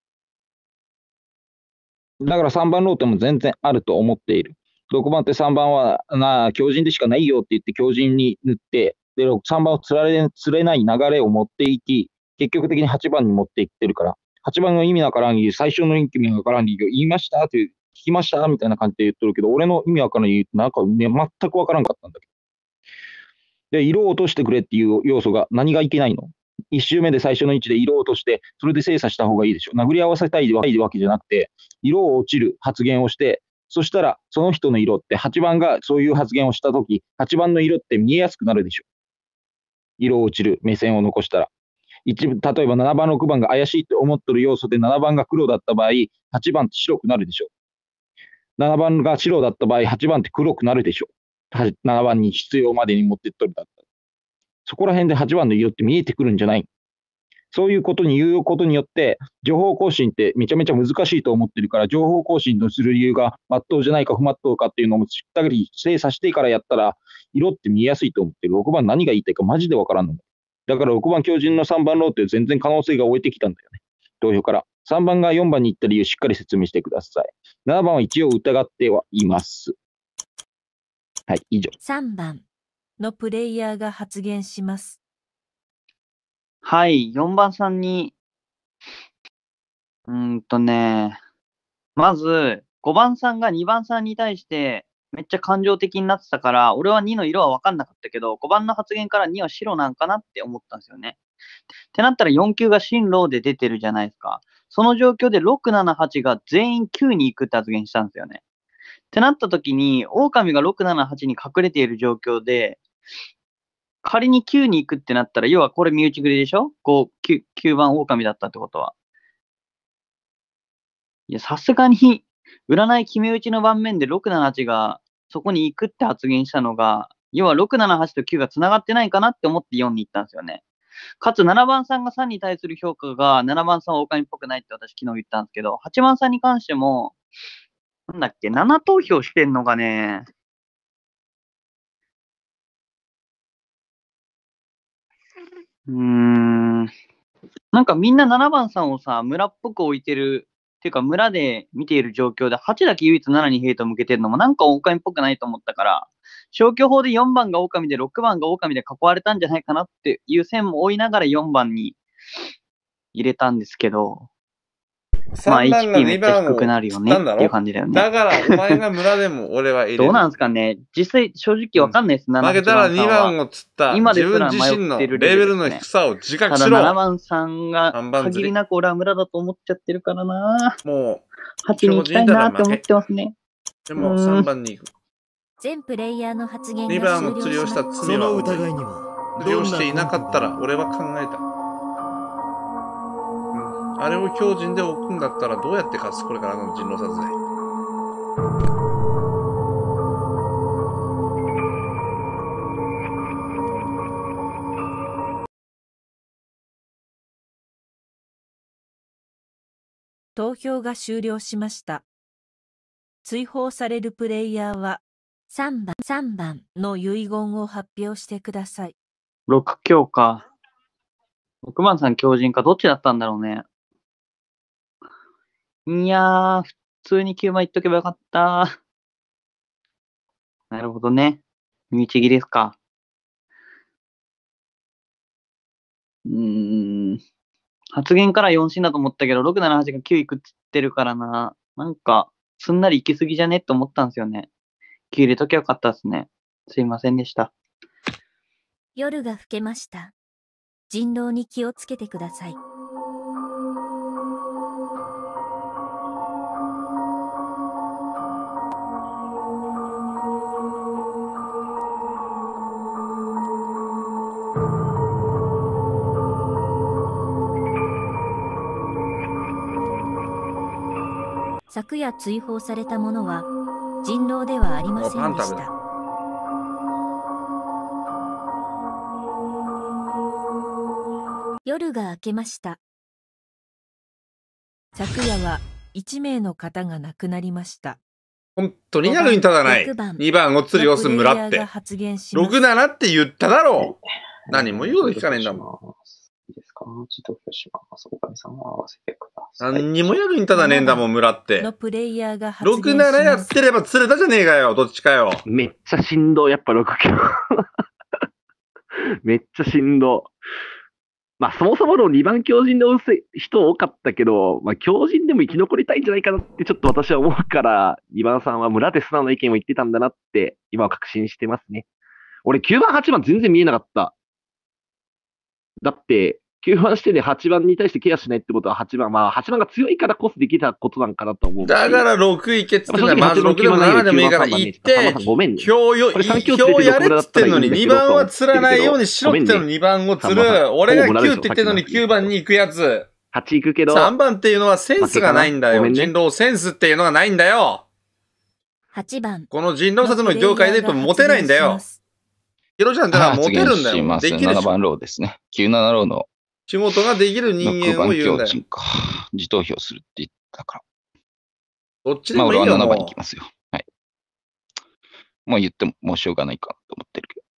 だからさんばんローテも全然あると思っている。ろくばんってさんばんは、なあ、強靭でしかないよって言って強靭に塗って、で、さんばんを釣られ、釣れない流れを持っていき、結局的にはちばんに持っていってるから、はちばんの意味わからん理由、最初の意味わからん理由、言いましたって聞きましたみたいな感じで言ってるけど、俺の意味わからん理由ってなんかね、全くわからんかったんだけど。で、色を落としてくれっていう要素が何がいけないの？一周目で最初の位置で色を落として、それで精査した方がいいでしょ。殴り合わせたいわけじゃなくて、色を落ちる発言をして、そしたらその人の色ってはちばんがそういう発言をしたとき、はちばんの色って見えやすくなるでしょ。色落ちる目線を残したら。一部例えばななばん、ろくばんが怪しいと思ってる要素でななばんが黒だった場合、はちばんって白くなるでしょ。ななばんが白だった場合、はちばんって黒くなるでしょ。ななばんに必要までに持ってっとるだったら。そこら辺ではちばんの色って見えてくるんじゃない。そういうことに言うことによって、情報更新ってめちゃめちゃ難しいと思ってるから、情報更新とする理由が真っ当じゃないか不真っ当かっていうのもしっかり精査してからやったら、色って見えやすいと思ってる。ろくばん何が言いたいかマジでわからんの。だからろくばん強靭のさんばんローって全然可能性が終えてきたんだよね。投票から。さんばんがよんばんに行った理由しっかり説明してください。ななばんは一応疑ってはいます。はい、以上。 さんばんのプレイヤーが発言します。 はい、よんばんさんに、うーんとね、まず、ごばんさんがにばんさんに対して、めっちゃ感情的になってたから、俺はにの色は分かんなかったけど、ごばんの発言からには白なんかなって思ったんですよね。ってなったらよん級が進路で出てるじゃないですか。その状況でろく、なな、はちが全員きゅうに行くって発言したんですよね。ってなった時に、狼がろく、なな、はちに隠れている状況で、仮にきゅうに行くってなったら、要はこれ身内繰りでしょ ?ご、きゅう、きゅうばん狼だったってことは。いや、さすがに、占い決め打ちの盤面でろく、なな、はちがそこに行くって発言したのが、要はろく、なな、はちときゅうが繋がってないかなって思ってよんに行ったんですよね。かつななばんさんがさんに対する評価が、ななばんさんは狼っぽくないって私昨日言ったんですけど、はちばんさんに関しても、なんだっけ、なな投票してんのがね、うーん、なんかみんなななばんさんをさ、村っぽく置いてる、っていうか村で見ている状況で、はちだけ唯一ななにヘイトを向けてるのもなんか狼っぽくないと思ったから、消去法でよんばんが狼でろくばんが狼で囲われたんじゃないかなっていう線も追いながらよんばんに入れたんですけど、まあ エイチピー めっちゃ低くなるよねっていう感じだよね。 だからお前が村でも俺は入れる。 どうなんですかね。実際正直わかんないです。 うん、負けたらにばんを釣った今で自分自身のレベルの低さを自覚しろ。 ただななばんさんが限りなく俺は村だと思っちゃってるからな。 もうはちに行きたいなって思ってますね。 でもさんばんに行く。 全プレイヤーの発言がにばんを釣りをした罪は疑いには利用していなかったら俺は考えた。あれを強靭で置くんだったらどうやって勝つこれからの人狼殺害。 投票が終了しました。追放されるプレイヤーはさんばん、さんばん。 の遺言を発表してください。 ろく強か。ろくばんさん強靭か。どっちだったんだろうね。いやー、普通にきゅうばん言っとけばよかった。なるほどね。見ちぎりですか。うーん。発言からよん進だと思ったけど、ろく、なな、はちがきゅういくっつってるからな。なんか、すんなり行き過ぎじゃねって思ったんですよね。きゅう入れときゃよかったですね。すいませんでした。 夜が更けました。人狼に気をつけてください。昨夜追放されたものは人狼ではありませんでした。夜が明けました。 昨夜はいち名の方が亡くなりました。 本当に役に立たない。にばんを釣り押す村って。ろく、ななって言っただろう。何も言うこと聞かねえんだもん。 いいですか？自動表します。おかみさんは合わせてください。 何にも役に立たねえんだもん、村って。 のプレイヤーが発言します。 ろく、ななやってれば釣れたじゃねえかよ。どっちかよ。 めっちゃ振動、やっぱろく強。めっちゃ振動。まあ、そもそものにばん強靭の薄い人多かったけど、まあ、強靭でも生き残りたいんじゃないかなってちょっと私は思うから、にばんさんは村で素直な意見を言ってたんだなって、今は確信してますね。俺きゅうばん、はちばん全然見えなかった。だって、きゅうばんしてではちばんに対してケアしないってことははちばん、まあはちばんが強いからこそできたことなんかなと思う。 だからろくいけっつってんだよ。まずろくでもななでもいいから行って、票よ、票やれっつってんのににばんは釣らないようにしろってのにばんを釣る。俺がきゅうって言ってんのにきゅうばんに行くやつ。 はち行くけど。 さんばんっていうのはセンスがないんだよ。人狼センスっていうのがないんだよ。 はちばん。 この人狼札の業界で言うとモテないんだよ。ヒロちゃんってのはモテるんだよ。できるでしょ。 ななばんローですね。きゅうななローの。 仕事ができる人間を言うんだよ。 自投票するって言ったから。 どっちでもいいよ。 まあ俺はななばんに行きますよ。はい。もう言ってももうしょうがないかなと思ってるけど。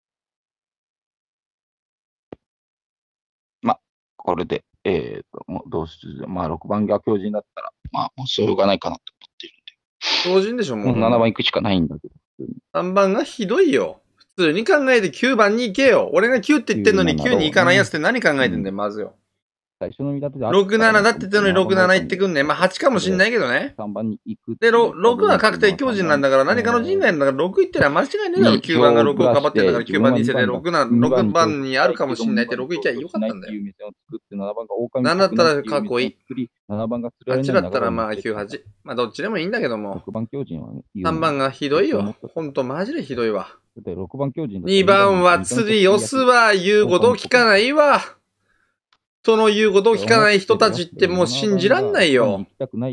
まあ、これで、えっと、もうどうする、まあろくばんが強靭だったら、まあもうしょうがないかなと思ってるんで。 強靭でしょ、もう。 ななばん行くしかないんだけど。 さんばんがひどいよ。普通に考えてきゅうばんに行けよ。俺がきゅうって言ってんのにきゅうに行かないやつって何考えてんだよ、まずよ。 最初の見立てでろく、ななだって言ってんのにろく、なな行ってくんね。まあはちかもしんないけどね。 さんばんに行く。 で、ろくは確定強靭なんだから何かの人外なんだからろく行ってのは間違いねえだろ。きゅうばんがろくをかばってんだからきゅうばんにせてろく、なな、ろくばんにあるかもしんないってろく行きゃよかったんだよ。ななだったらかっこいい。はちだったらまあきゅう、はち。まあどっちでもいいんだけども。さんばんがひどいよ。ほんとマジでひどいわ。にばんは釣り押すわ、言うこと聞かないわ。その言うことを聞かない人たちってもう信じらんないよ。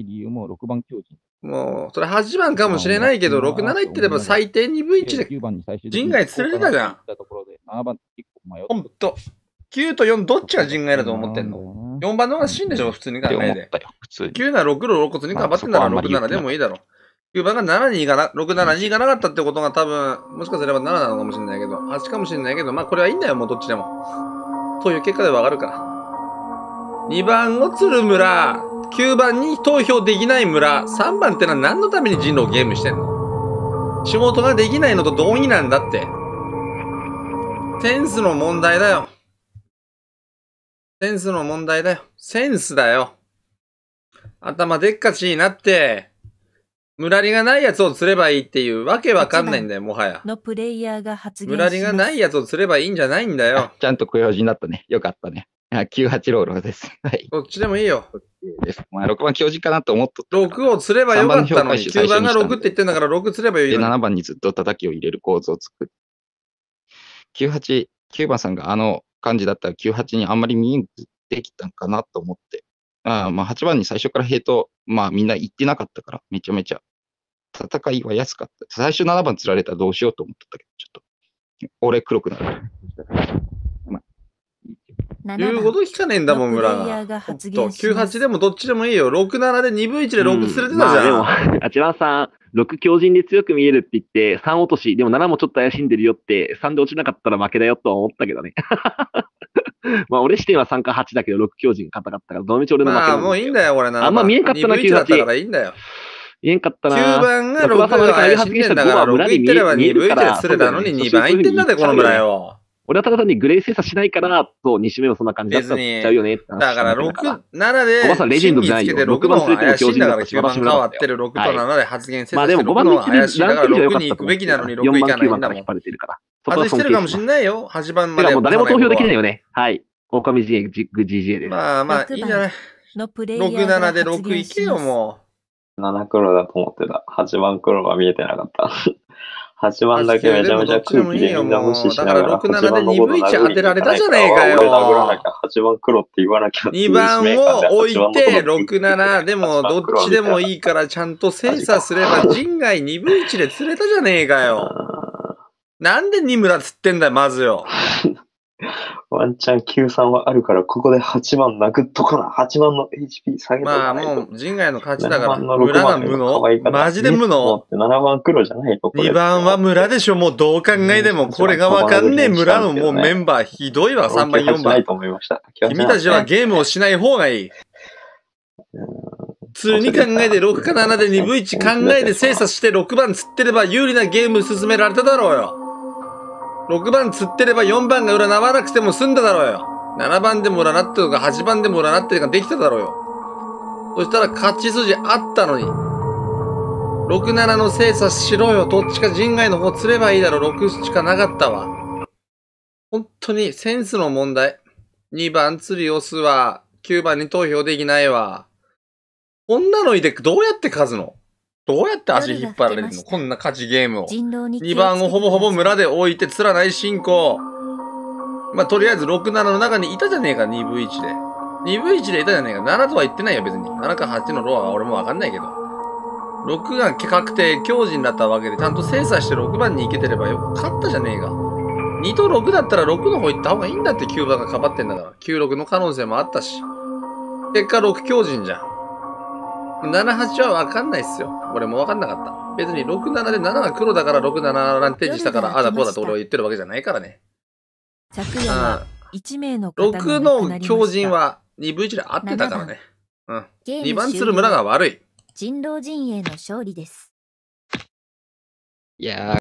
もう、それはちばんかもしれないけど、ろく、なな言ってれば最低にぶいちで人外釣れてたじゃん。ほんと。きゅうとよんどっちが人外だと思ってんの？ よん 番の方が死んでしょ、普通に考えて。きゅうならろくのろくに頑張ってんならろく、ななでもいいだろ。きゅうばんがななに行かな、ろく、ななに行かなかったってことが多分、もしかすればなななのかもしれないけど、はちかもしれないけど、まあこれはいいんだよ、もうどっちでも。という結果でわかるから。にばんを釣る村、きゅうばんに投票できない村、さんばんってのは何のために人狼ゲームしてんの？仕事ができないのと同義なんだって。センスの問題だよ。センスの問題だよ。センスだよ。頭でっかちになって、ムラリがないやつを釣ればいいっていうわけわかんないんだよ、もはや。 のプレイヤーが発言ムラリがないやつを釣ればいいんじゃないんだよ。 ちゃんと強靭だったね。よかったね。きゅうはちローローです。はい。 どっちでもいいよ。 まあ、ろくばん強靭かなと思っとった。 ろくを釣ればよかったのに、きゅうばんがろくって言ってんだからろく釣ればいいよ。 で、ななばんにずっと叩きを入れる構造を作る。きゅうはち、きゅうばんさんがあの感じだったらきゅうはちにあんまり見えできたんかなと思って。ああ、まあはちばんに最初からヘイト、まあみんな言ってなかったから、めちゃめちゃ。戦いは安かった。最初ななばん釣られたらどうしようと思ってたけど、ちょっと。俺黒くなる。まあ、 言うこと聞かねえんだもん、村プレイヤーがが。 発と、 言しますきゅうはちでもどっちでもいいよ。ろくななでにぶいちでろく連れてたまあでも、 じゃん。 あちらさん、ろく強靭で強く見えるって言って、さん落とし、でもななもちょっと怪しんでるよって、さんで落ちなかったら負けだよとは思ったけどね。まあ俺視点はさんかはちだけど、ろく強靭硬かったから、どのみち俺の負けまあ、 なんだもういいんだよ、俺な。 あんま見えんかったな、 にぶいちだったきゅうはち。 からいいんだよ。 見えんかったな。 きゅうばんがろくが怪しんでんだから、ろく行ってればにぶいちで釣れたのににばん行ってんだって、この村よ。 俺はただ単にグレー精査しないから、そう、に周目もそんな感じだったら別にちゃうよねって話だからろく、ななで、 おばさんレジェンドじゃないよ真につけてろくの方が怪しいんだから、きゅうばん変わってるろくとななで発言せずまあでもろくの方が怪しいんだから、ろくに行くべきなのにろく行かないんだもん。外してるかもしんないよ、はちばんまで。 てかもう誰も投票できないよね。はい。狼 ジージェー です。 まあまあ、いいんじゃない。 のプレイろくななでろく発言行けよ、もなな黒だと思ってた。はちばん黒が見えてなかった。はちばんだけめちゃめちゃ空気でみんな無視しながら、 だからろくななでにぶいち当てられたじゃねえかよ。 俺殴らなきゃはちばん黒って言わなきゃ。 う。にばんを置いて、ろくななでもどっちでもいいからちゃんと精査すれば、人外にぶいちで釣れたじゃねえかよ。なんでに村釣ってんだよ、まずよ。 ワンチャンきゅうさんはあるから、ここではちばん殴っとかな。はちばんの エイチピー 下げとかまあないと。 もう人外の勝ちだから、 ななばんのろく村がばん無能マジで無能。 ななばん黒じゃないと。 にばんは村でしょ、もうどう考えても。これがわかんねえ村のもうメンバーひどいわ、さんばん、よんばん。君たちはゲームをしない方がいい。普通に考えてろくかななでにぶいち考えて精査してろくばん釣ってれば有利なゲーム進められただろうよ。ろくばん釣ってればよんばんが占わなくても済んだだろうよ。ななばんでも占ってとかはちばんでも占ってとかできただろうよ。そしたら勝ち筋あったのに。ろくななの精査しろよ。どっちか人外の方釣ればいいだろう。ろくしかなかったわ。本当にセンスの問題。にばん釣り押すわ。きゅうばんに投票できないわ。こんなのいてどうやって勝つの？どうやって足引っ張られるの？こんな勝ちゲームを。にばんをほぼほぼ村で置いて釣らない進行。まあ、とりあえずろくななの中にいたじゃねえか、にぶいちで。にぶいちでいたじゃねえか。ななとは言ってないよ、別に。ななかはちのロアは俺もわかんないけど。ろくが確定、強靭だったわけで、ちゃんと精査してろくばんに行けてればよかったじゃねえか。にとろくだったらろくの方行った方がいいんだって、きゅうばんがかばってんだから。きゅうろくの可能性もあったし。結果ろく強靭じゃん。ななはちはわかんないっすよ。俺もわかんなかった。別にろくななでななが黒だからろくななラン提示したから、ああだこうだと俺は言ってるわけじゃないからね。 昨夜はいち名の方ろがくの強靭はにぶいちで合ってたからね。うん。 ゲームにばん釣る村が悪い。 人狼陣営の勝利です。 いやー、